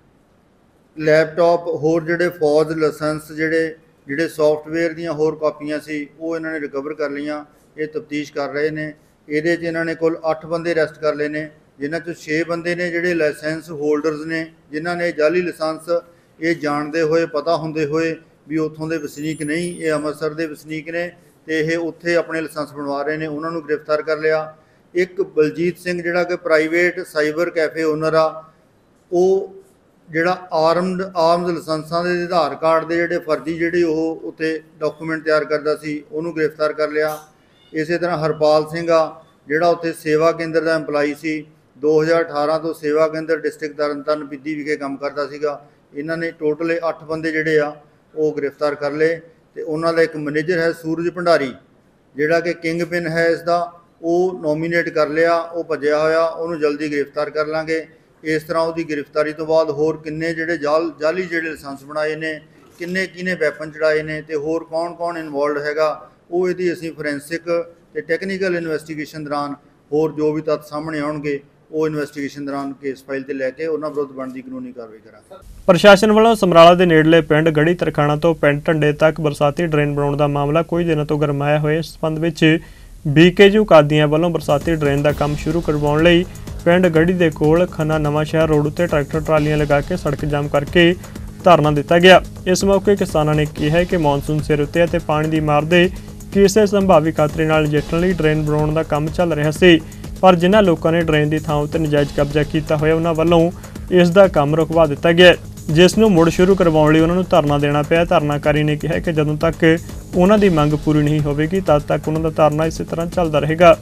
ਲੈਪਟਾਪ ਹੋਰ ਜਿਹੜੇ ਫੌਜ ਲਾਇਸੈਂਸ ਜਿਹੜੇ ਸੌਫਟਵੇਅਰ ਦੀਆਂ ਹੋਰ ਕਾਪੀਆਂ ਸੀ ਉਹ ਇਹਨਾਂ ਨੇ ਰਿਕਵਰ ਕਰ ਲਈਆਂ। ਇਹ ਤਫਤੀਸ਼ ਕਰ ਰਹੇ ਨੇ। ਇਹਦੇ 'ਚ ਇਹਨਾਂ ਨੇ ਕੁੱਲ 8 ਬੰਦੇ ਅਰੈਸਟ ਕਰ ਲਏ ਨੇ, ਜਿਨ੍ਹਾਂ 'ਚੋਂ 6 ਬੰਦੇ ਨੇ ਜਿਹੜੇ ਲਾਇਸੈਂਸ ਹੋਲਡਰਸ ਨੇ, ਜਿਨ੍ਹਾਂ ਨੇ ਜਾਲੀ ਲਾਇਸੈਂਸ ਇਹ ਜਾਣਦੇ ਹੋਏ ਪਤਾ ਹੁੰਦੇ ਹੋਏ ਵੀ ਉੱਥੋਂ ਦੇ ਵਸਨੀਕ ਨਹੀਂ, ਇਹ ਅੰਮ੍ਰਿਤਸਰ ਦੇ ਵਸਨੀਕ ਨੇ ਤੇ ਇਹ ਉੱਥੇ ਆਪਣੇ ਲਾਇਸੈਂਸ ਬਣਵਾ ਰਹੇ ਨੇ, ਉਹਨਾਂ ਨੂੰ ਗ੍ਰਿਫਤਾਰ ਕਰ ਲਿਆ। ਇੱਕ ਬਲਜੀਤ ਸਿੰਘ ਜਿਹੜਾ ਕਿ ਪ੍ਰਾਈਵੇਟ ਸਾਈਬਰ ਕੈਫੇ ਓਨਰ ਆ, ਉਹ ਜਿਹੜਾ ਆਰਮਜ਼ ਲਾਇਸੈਂਸਾਂ ਦੇ ਆਧਾਰ ਕਾਰਡ ਦੇ ਜਿਹੜੇ ਫਰਜ਼ੀ ਜਿਹੜੇ ਉਹ ਉੱਥੇ ਡਾਕੂਮੈਂਟ ਤਿਆਰ ਕਰਦਾ ਸੀ, ਉਹਨੂੰ ਗ੍ਰਿਫਤਾਰ ਕਰ ਲਿਆ। ਇਸੇ ਤਰ੍ਹਾਂ ਹਰਪਾਲ ਸਿੰਘ ਆ ਜਿਹੜਾ ਉੱਥੇ ਸੇਵਾ ਕੇਂਦਰ ਦਾ ਐਮਪਲਾਈ ਸੀ, 2018 ਤੋਂ ਸੇਵਾ ਕੇਂਦਰ ਡਿਸਟ੍ਰਿਕਟ ਤਰਨਤਾਰਨ ਬਿੱਦੀ ਵਿਖੇ ਕੰਮ ਕਰਦਾ ਸੀਗਾ। ਇਹਨਾਂ ਨੇ ਟੋਟਲ 8 ਬੰਦੇ ਜਿਹੜੇ ਆ ਉਹ ਗ੍ਰਿਫਤਾਰ ਕਰ ਲਏ ਤੇ ਉਹਨਾਂ ਦਾ ਇੱਕ ਮੈਨੇਜਰ ਹੈ ਸੂਰਜ ਭੰਡਾਰੀ ਜਿਹੜਾ ਕਿ ਕਿੰਗ ਪਿਨ ਹੈ ਇਸ ਦਾ, ਉਹ ਨੋਮੀਨੇਟ ਕਰ ਲਿਆ, ਉਹ ਭੱਜਿਆ ਹੋਇਆ, ਉਹਨੂੰ ਜਲਦੀ ਗ੍ਰਿਫਤਾਰ ਕਰ ਲਾਂਗੇ। ਇਸ ਤਰ੍ਹਾਂ ਉਹਦੀ ਗ੍ਰਿਫਤਾਰੀ ਤੋਂ ਬਾਅਦ ਹੋਰ ਕਿੰਨੇ ਜਿਹੜੇ ਜਾਲੀ ਜਿਹੜੇ ਲਾਇਸੈਂਸ ਬਣਾਏ ਨੇ, ਕਿਹਨੇ ਵੈਪਨ ਚੜਾਏ ਨੇ ਤੇ ਹੋਰ ਕੌਣ ਇਨਵੋਲਡ ਹੈਗਾ, ਉਹ ਇਹਦੀ ਅਸੀਂ ਫੋਰੈਂਸਿਕ ਤੇ ਟੈਕਨੀਕਲ ਇਨਵੈਸਟੀਗੇਸ਼ਨ ਦੌਰਾਨ ਹੋਰ ਜੋ ਵੀ ਤੱਥ ਸਾਹਮਣੇ ਆਉਣਗੇ ਉਹ ਇਨਵੈਸਟੀਗੇਸ਼ਨ ਦੌਰਾਨ ਕੇਸ ਫਾਈਲ ਤੇ ਲੈ ਕੇ ਉਹਨਾਂ ਵਿਰੁੱਧ ਬਣਦੀ ਕਾਨੂੰਨੀ ਕਾਰਵਾਈ ਕਰਾਂਗੇ। ਪ੍ਰਸ਼ਾਸਨ ਵੱਲੋਂ ਸਮਰਾਲਾ ਦੇ ਨੇੜਲੇ ਪਿੰਡ ਗੜੀ ਤਰਖਾਣਾ ਤੋਂ ਪਿੰਡ ਢੰਡੇ ਤੱਕ ਬਰਸਾਤੀ ਡਰੇਨ ਬਣਾਉਣ ਦਾ ਮਾਮਲਾ ਕੁਝ ਦਿਨਾਂ ਤੋਂ ਗਰਮਾਇਆ ਹੋਇਆ। ਇਸ ਸੰਬੰਧ ਵਿੱਚ BKU ਕਾਦੀਆਂ ਵੱਲੋਂ ਬਰਸਾਤੀ ਡਰੇਨ ਦਾ ਕੰਮ ਸ਼ੁਰੂ ਕਰਵਾਉਣ ਲਈ ਪਿੰਡ ਗੜੀ ਦੇ ਕੋਲ ਖੰਨਾ ਨਵਾਂ ਸ਼ਹਿਰ ਰੋਡ ਉੱਤੇ ਟਰੈਕਟਰ ਟਰਾਲੀਆਂ ਲਗਾ ਕੇ ਸੜਕ ਜਾਮ ਕਰਕੇ ਧਰਨਾ ਦਿੱਤਾ ਗਿਆ। ਇਸ ਮੌਕੇ ਕਿਸਾਨਾਂ ਨੇ ਕਿਹਾ ਕਿ ਮੌਨਸੂਨ ਸਿਰ ਉੱਤੇ ਅਤੇ ਪਾਣੀ ਦੀ ਮਾਰ ਦੇ ਕਿਸੇ ਸੰਭਾਵੀ ਖਤਰੇ ਨਾਲ ਨਜਿੱਠਣ ਲਈ ਡਰੇਨ ਬਣਾਉਣ ਦਾ ਕੰਮ ਚੱਲ ਰਿਹਾ ਸੀ, ਪਰ ਜਿਨ੍ਹਾਂ ਲੋਕਾਂ ਨੇ ਡਰੇਨ ਦੀ ਥਾਂ ਉੱਤੇ ਨਜਾਇਜ਼ ਕਬਜ਼ਾ ਕੀਤਾ ਹੋਇਆ ਉਹਨਾਂ ਵੱਲੋਂ ਇਸ ਦਾ ਕੰਮ ਰੁਕਵਾ ਦਿੱਤਾ ਗਿਆ, ਜਿਸ ਨੂੰ ਮੁੜ ਸ਼ੁਰੂ ਕਰਵਾਉਣ ਲਈ ਉਹਨਾਂ ਨੂੰ ਧਰਨਾ ਦੇਣਾ ਪਿਆ। ਧਰਨਾਕਾਰੀ ਨੇ ਕਿਹਾ ਕਿ ਜਦੋਂ ਤੱਕ ਉਹਨਾਂ ਦੀ ਮੰਗ ਪੂਰੀ ਨਹੀਂ ਹੋਵੇਗੀ ਤਦ ਤੱਕ ਉਹਨਾਂ ਦਾ ਧਰਨਾ ਇਸੇ ਤਰ੍ਹਾਂ ਚੱਲਦਾ ਰਹੇਗਾ।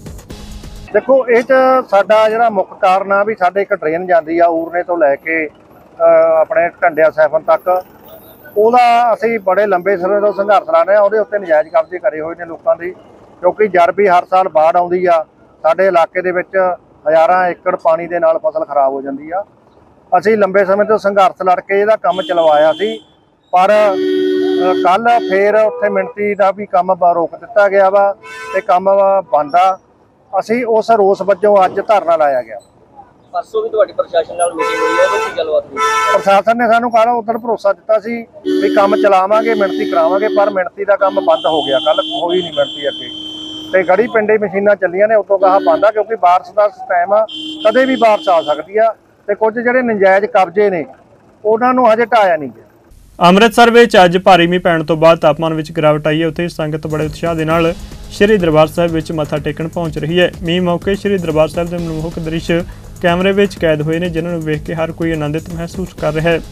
ਦੇਖੋ, ਇਹ 'ਚ ਸਾਡਾ ਜਿਹੜਾ ਮੁੱਖ ਕਾਰਨ ਆ ਵੀ ਸਾਡੇ ਇੱਕ ਡਰੇਨ ਜਾਂਦੀ ਆ ਊਰਨੇ ਤੋਂ ਲੈ ਕੇ ਆਪਣੇ ਢੰਡਿਆ ਸੈਫਨ ਤੱਕ, ਉਹਦਾ ਅਸੀਂ ਬੜੇ ਲੰਬੇ ਸਮੇਂ ਤੋਂ ਸੰਘਰਸ਼ ਲਾ ਰਹੇ ਹਾਂ। ਉਹਦੇ ਉੱਤੇ ਨਜਾਇਜ਼ ਕਬਜ਼ੇ ਕਰੇ ਹੋਏ ਨੇ ਲੋਕਾਂ ਦੀ, ਕਿਉਂਕਿ ਜਦ ਵੀ ਹਰ ਸਾਲ ਬਾੜ ਆਉਂਦੀ ਆ ਸਾਡੇ ਇਲਾਕੇ ਦੇ ਵਿੱਚ ਹਜ਼ਾਰਾਂ ਏਕੜ ਪਾਣੀ ਦੇ ਨਾਲ ਫਸਲ ਖਰਾਬ ਹੋ ਜਾਂਦੀ ਆ। ਅਸੀਂ ਲੰਬੇ ਸਮੇਂ ਤੋਂ ਸੰਘਰਸ਼ ਲੜ ਕੇ ਇਹਦਾ ਕੰਮ ਚਲਵਾਇਆ ਸੀ, ਪਰ ਕੱਲ ਫੇਰ ਉੱਥੇ ਮਿਣਤੀ ਦਾ ਵੀ ਕੰਮ ਰੋਕ ਦਿੱਤਾ ਗਿਆ ਵਾ ਤੇ ਕੰਮ ਬੰਦ ਆ। ਅਸੀਂ ਉਸ ਰੋਸ ਵਜੋਂ ਅੱਜ ਧਰਨਾ ਲਾਇਆ ਗਿਆ। ਪਰਸੋਂ ਵੀ ਤੁਹਾਡੀ ਪ੍ਰਸ਼ਾਸਨ ਨਾਲ ਮੀਟਿੰਗ ਹੋਈ ਹੈ, ਉਹਦੇ ਕੀ ਗੱਲਬਾਤ ਹੋਈ? ਪ੍ਰਸ਼ਾਸਨ ਨੇ ਸਾਨੂੰ ਕੱਲ੍ਹ ਉਦੋਂ ਭਰੋਸਾ ਦਿੱਤਾ ਸੀ ਵੀ ਕੰਮ ਚਲਾਵਾਂਗੇ, ਮਿਣਤੀ ਕਰਾਵਾਂਗੇ, ਪਰ ਮਿਣਤੀ ਦਾ ਕੰਮ ਬੰਦ ਹੋ ਗਿਆ। ਕੱਲ ਹੋਈ ਨਹੀਂ ਮਿਣਤੀ ਅੱਗੇ ਤੇ ਗੜੀ ਪਿੰਡੇ ਮਸ਼ੀਨਾਂ ਚੱਲੀਆਂ ਨੇ, ਉਦੋਂ ਕਹਾ ਬੰਦ ਆ ਕਿਉਂਕਿ ਬਾਰਿਸ਼ ਦਾ ਟਾਈਮ ਆ, ਕਦੇ ਵੀ ਬਾਰਿਸ਼ ਆ ਸਕਦੀ ਆ ਤੇ ਕੁਝ ਜਿਹੜੇ ਨਜਾਇਜ਼ ਕਬਜ਼ੇ ਨੇ ਉਹਨਾਂ ਨੂੰ ਹਜੇ ਢਾਇਆ ਨਹੀਂ ਗਿਆ। ਅੰਮ੍ਰਿਤਸਰ ਵਿੱਚ ਅੱਜ ਭਾਰੀ ਮੀਂਹ ਪੈਣ ਤੋਂ ਬਾਅਦ ਤਾਪਮਾਨ ਵਿੱਚ ਗਿਰਾਵਟ ਆਈ ਹੈ। ਉੱਥੇ ਸੰਗਤ ਬੜੇ ਉਤਸ਼ਾਹ ਦੇ ਨਾਲ ਸ਼੍ਰੀ ਦਰਬਾਰ ਸਾਹਿਬ ਵਿੱਚ ਮੱਥਾ ਟੇਕਣ ਪਹੁੰਚ ਰਹੀ ਹੈ। ਮੀਂਹ ਮੌਕੇ ਸ਼੍ਰੀ ਦਰਬਾਰ ਸਾਹਿਬ ਦੇ ਮਨਮੋਹਕ ਦ੍ਰਿਸ਼ ਕੈਮਰੇ ਵਿੱਚ ਕੈਦ ਹੋਏ ਨੇ, ਜਿਨ੍ਹਾਂ ਨੂੰ ਵੇਖ ਕੇ ਹਰ ਕੋਈ ਆਨੰਦਿਤ ਮਹਿਸੂਸ ਕਰ ਰਿਹਾ ਹੈ।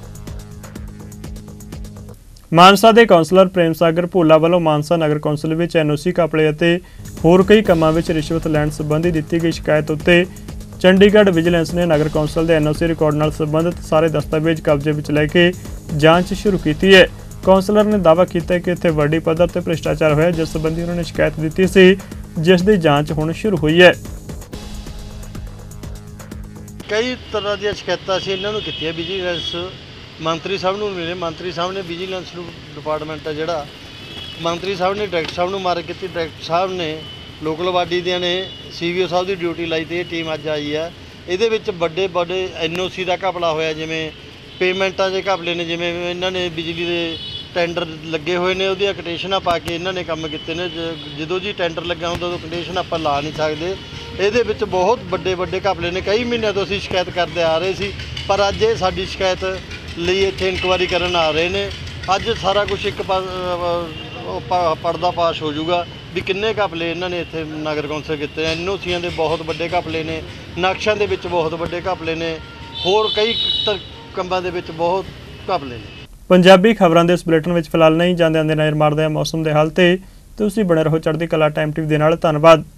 ਮਾਨਸਾ ਦੇ ਕੌਂਸਲਰ ਪ੍ਰੇਮ ਸਾਗਰ ਭੋਲਾ ਵੱਲੋਂ ਮਾਨਸਾ ਨਗਰ ਕੌਂਸਲ ਵਿੱਚ NOC ਘਪਲੇ ਅਤੇ ਹੋਰ ਕਈ ਕੰਮਾਂ ਵਿੱਚ ਰਿਸ਼ਵਤ ਲੈਣ ਸੰਬੰਧੀ ਦਿੱਤੀ ਗਈ ਸ਼ਿਕਾਇਤ ਉੱਤੇ ਚੰਡੀਗੜ੍ਹ ਵਿਜੀਲੈਂਸ ਨੇ ਨਗਰ ਕੌਂਸਲ ਦੇ NOC ਰਿਕਾਰਡ ਨਾਲ ਸੰਬੰਧਿਤ ਸਾਰੇ ਦਸਤਾਵੇਜ਼ ਕਬਜ਼ੇ ਵਿੱਚ ਲੈ ਕੇ ਜਾਂਚ ਸ਼ੁਰੂ ਕੀਤੀ ਹੈ। ਕੌਂਸਲਰ ਨੇ ਦਾਅਵਾ ਕੀਤਾ ਕਿ ਇੱਥੇ ਵੱਡੀ ਪੱਧਰ ਤੇ ਭ੍ਰਿਸ਼ਟਾਚਾਰ ਹੋਇਆ, ਜਿਸ ਸੰਬੰਧੀ ਉਹਨਾਂ ਨੇ ਸ਼ਿਕਾਇਤ ਦਿੱਤੀ ਸੀ, ਜਿਸ ਦੀ ਜਾਂਚ ਹੁਣ ਸ਼ੁਰੂ ਹੋਈ ਹੈ। ਕਈ ਤਰ੍ਹਾਂ ਦੀਆਂ ਸ਼ਿਕਾਇਤਾਂ ਸੀ ਇਹਨਾਂ ਨੂੰ ਕੀਤੀਆਂ, ਵਿਜੀਲੈਂਸ ਮੰਤਰੀ ਸਾਹਿਬ ਨੂੰ ਮਿਲੇ। ਮੰਤਰੀ ਸਾਹਿਬ ਨੇ ਵਿਜੀਲੈਂਸ ਨੂੰ ਡਿਪਾਰਟਮੈਂਟ ਆ ਜਿਹੜਾ, ਮੰਤਰੀ ਸਾਹਿਬ ਨੇ ਡਾਇਰੈਕਟਰ ਸਾਹਿਬ ਨੂੰ ਮਾਰ ਕੀਤੀ, ਡਾਇਰੈਕਟਰ ਸਾਹਿਬ ਨੇ ਲੋਕਲ ਬਾਡੀ ਦੀਆਂ ਨੇ CVO ਸਾਹਿਬ ਦੀ ਡਿਊਟੀ ਲਾਈ ਤੇ ਇਹ ਟੀਮ ਅੱਜ ਆਈ ਆ। ਇਹਦੇ ਵਿੱਚ ਵੱਡੇ NOC ਦਾ ਘਪਲਾ ਹੋਇਆ, ਜਿਵੇਂ ਪੇਮੈਂਟਾਂ ਦੇ ਘਪਲੇ ਨੇ, ਜਿਵੇਂ ਇਹਨਾਂ ਨੇ ਬਿਜਲੀ ਦੇ ਟੈਂਡਰ ਲੱਗੇ ਹੋਏ ਨੇ ਉਹਦੀਆਂ ਕੰਡੀਸ਼ਨਾਂ ਪਾ ਕੇ ਇਹਨਾਂ ਨੇ ਕੰਮ ਕੀਤੇ ਨੇ। ਜਦੋਂ ਜੀ ਟੈਂਡਰ ਲੱਗਾ ਹੁੰਦਾ ਉਦੋਂ ਕੰਡੀਸ਼ਨ ਆਪਾਂ ਲਾ ਨਹੀਂ ਸਕਦੇ। ਇਹਦੇ ਵਿੱਚ ਬਹੁਤ ਵੱਡੇ ਵੱਡੇ ਘਪਲੇ ਨੇ। ਕਈ ਮਹੀਨਿਆਂ ਤੋਂ ਅਸੀਂ ਸ਼ਿਕਾਇਤ ਕਰਦੇ ਆ ਰਹੇ ਸੀ, ਪਰ ਅੱਜ ਇਹ ਸਾਡੀ ਸ਼ਿਕਾਇਤ ਲਈ ਇੱਥੇ ਇਨਕੁਆਇਰੀ ਕਰਨ ਆ ਰਹੇ ਨੇ। ਅੱਜ ਸਾਰਾ ਕੁਝ ਇੱਕ ਪਰਦਾ ਪਾਸ਼ ਹੋ ਜਾਊਗਾ ਵੀ ਕਿੰਨੇ ਘਪਲੇ ਇਹਨਾਂ ਨੇ ਇੱਥੇ ਨਗਰ ਕੌਂਸਲ ਕੀਤੇ ਨੇ। NOCਆਂ ਦੇ ਬਹੁਤ ਵੱਡੇ ਘਪਲੇ ਨੇ, ਨਕਸ਼ਿਆਂ ਦੇ ਵਿੱਚ ਬਹੁਤ ਵੱਡੇ ਘਪਲੇ ਨੇ, ਹੋਰ ਕਈ ਕੰਮਾਂ ਦੇ ਵਿੱਚ ਬਹੁਤ ਘਪਲੇ ਨੇ। ਪੰਜਾਬੀ ਖਬਰਾਂ ਦੇ ਇਸ ਬੁਲੇਟਿਨ ਵਿੱਚ ਫਿਲਹਾਲ ਨਹੀਂ ਜਾਂਦੇ ਨਜ਼ਰ ਮਾਰਦੇ ਮੌਸਮ ਦੇ ਹਾਲ ਤੇ ਤੁਸੀਂ ਬਣੇ ਰਹੋ ਚੜ੍ਹਦੀ ਕਲਾ ਟਾਈਮ ਟੀਵੀ ਦੇ ਨਾਲ। ਧੰਨਵਾਦ।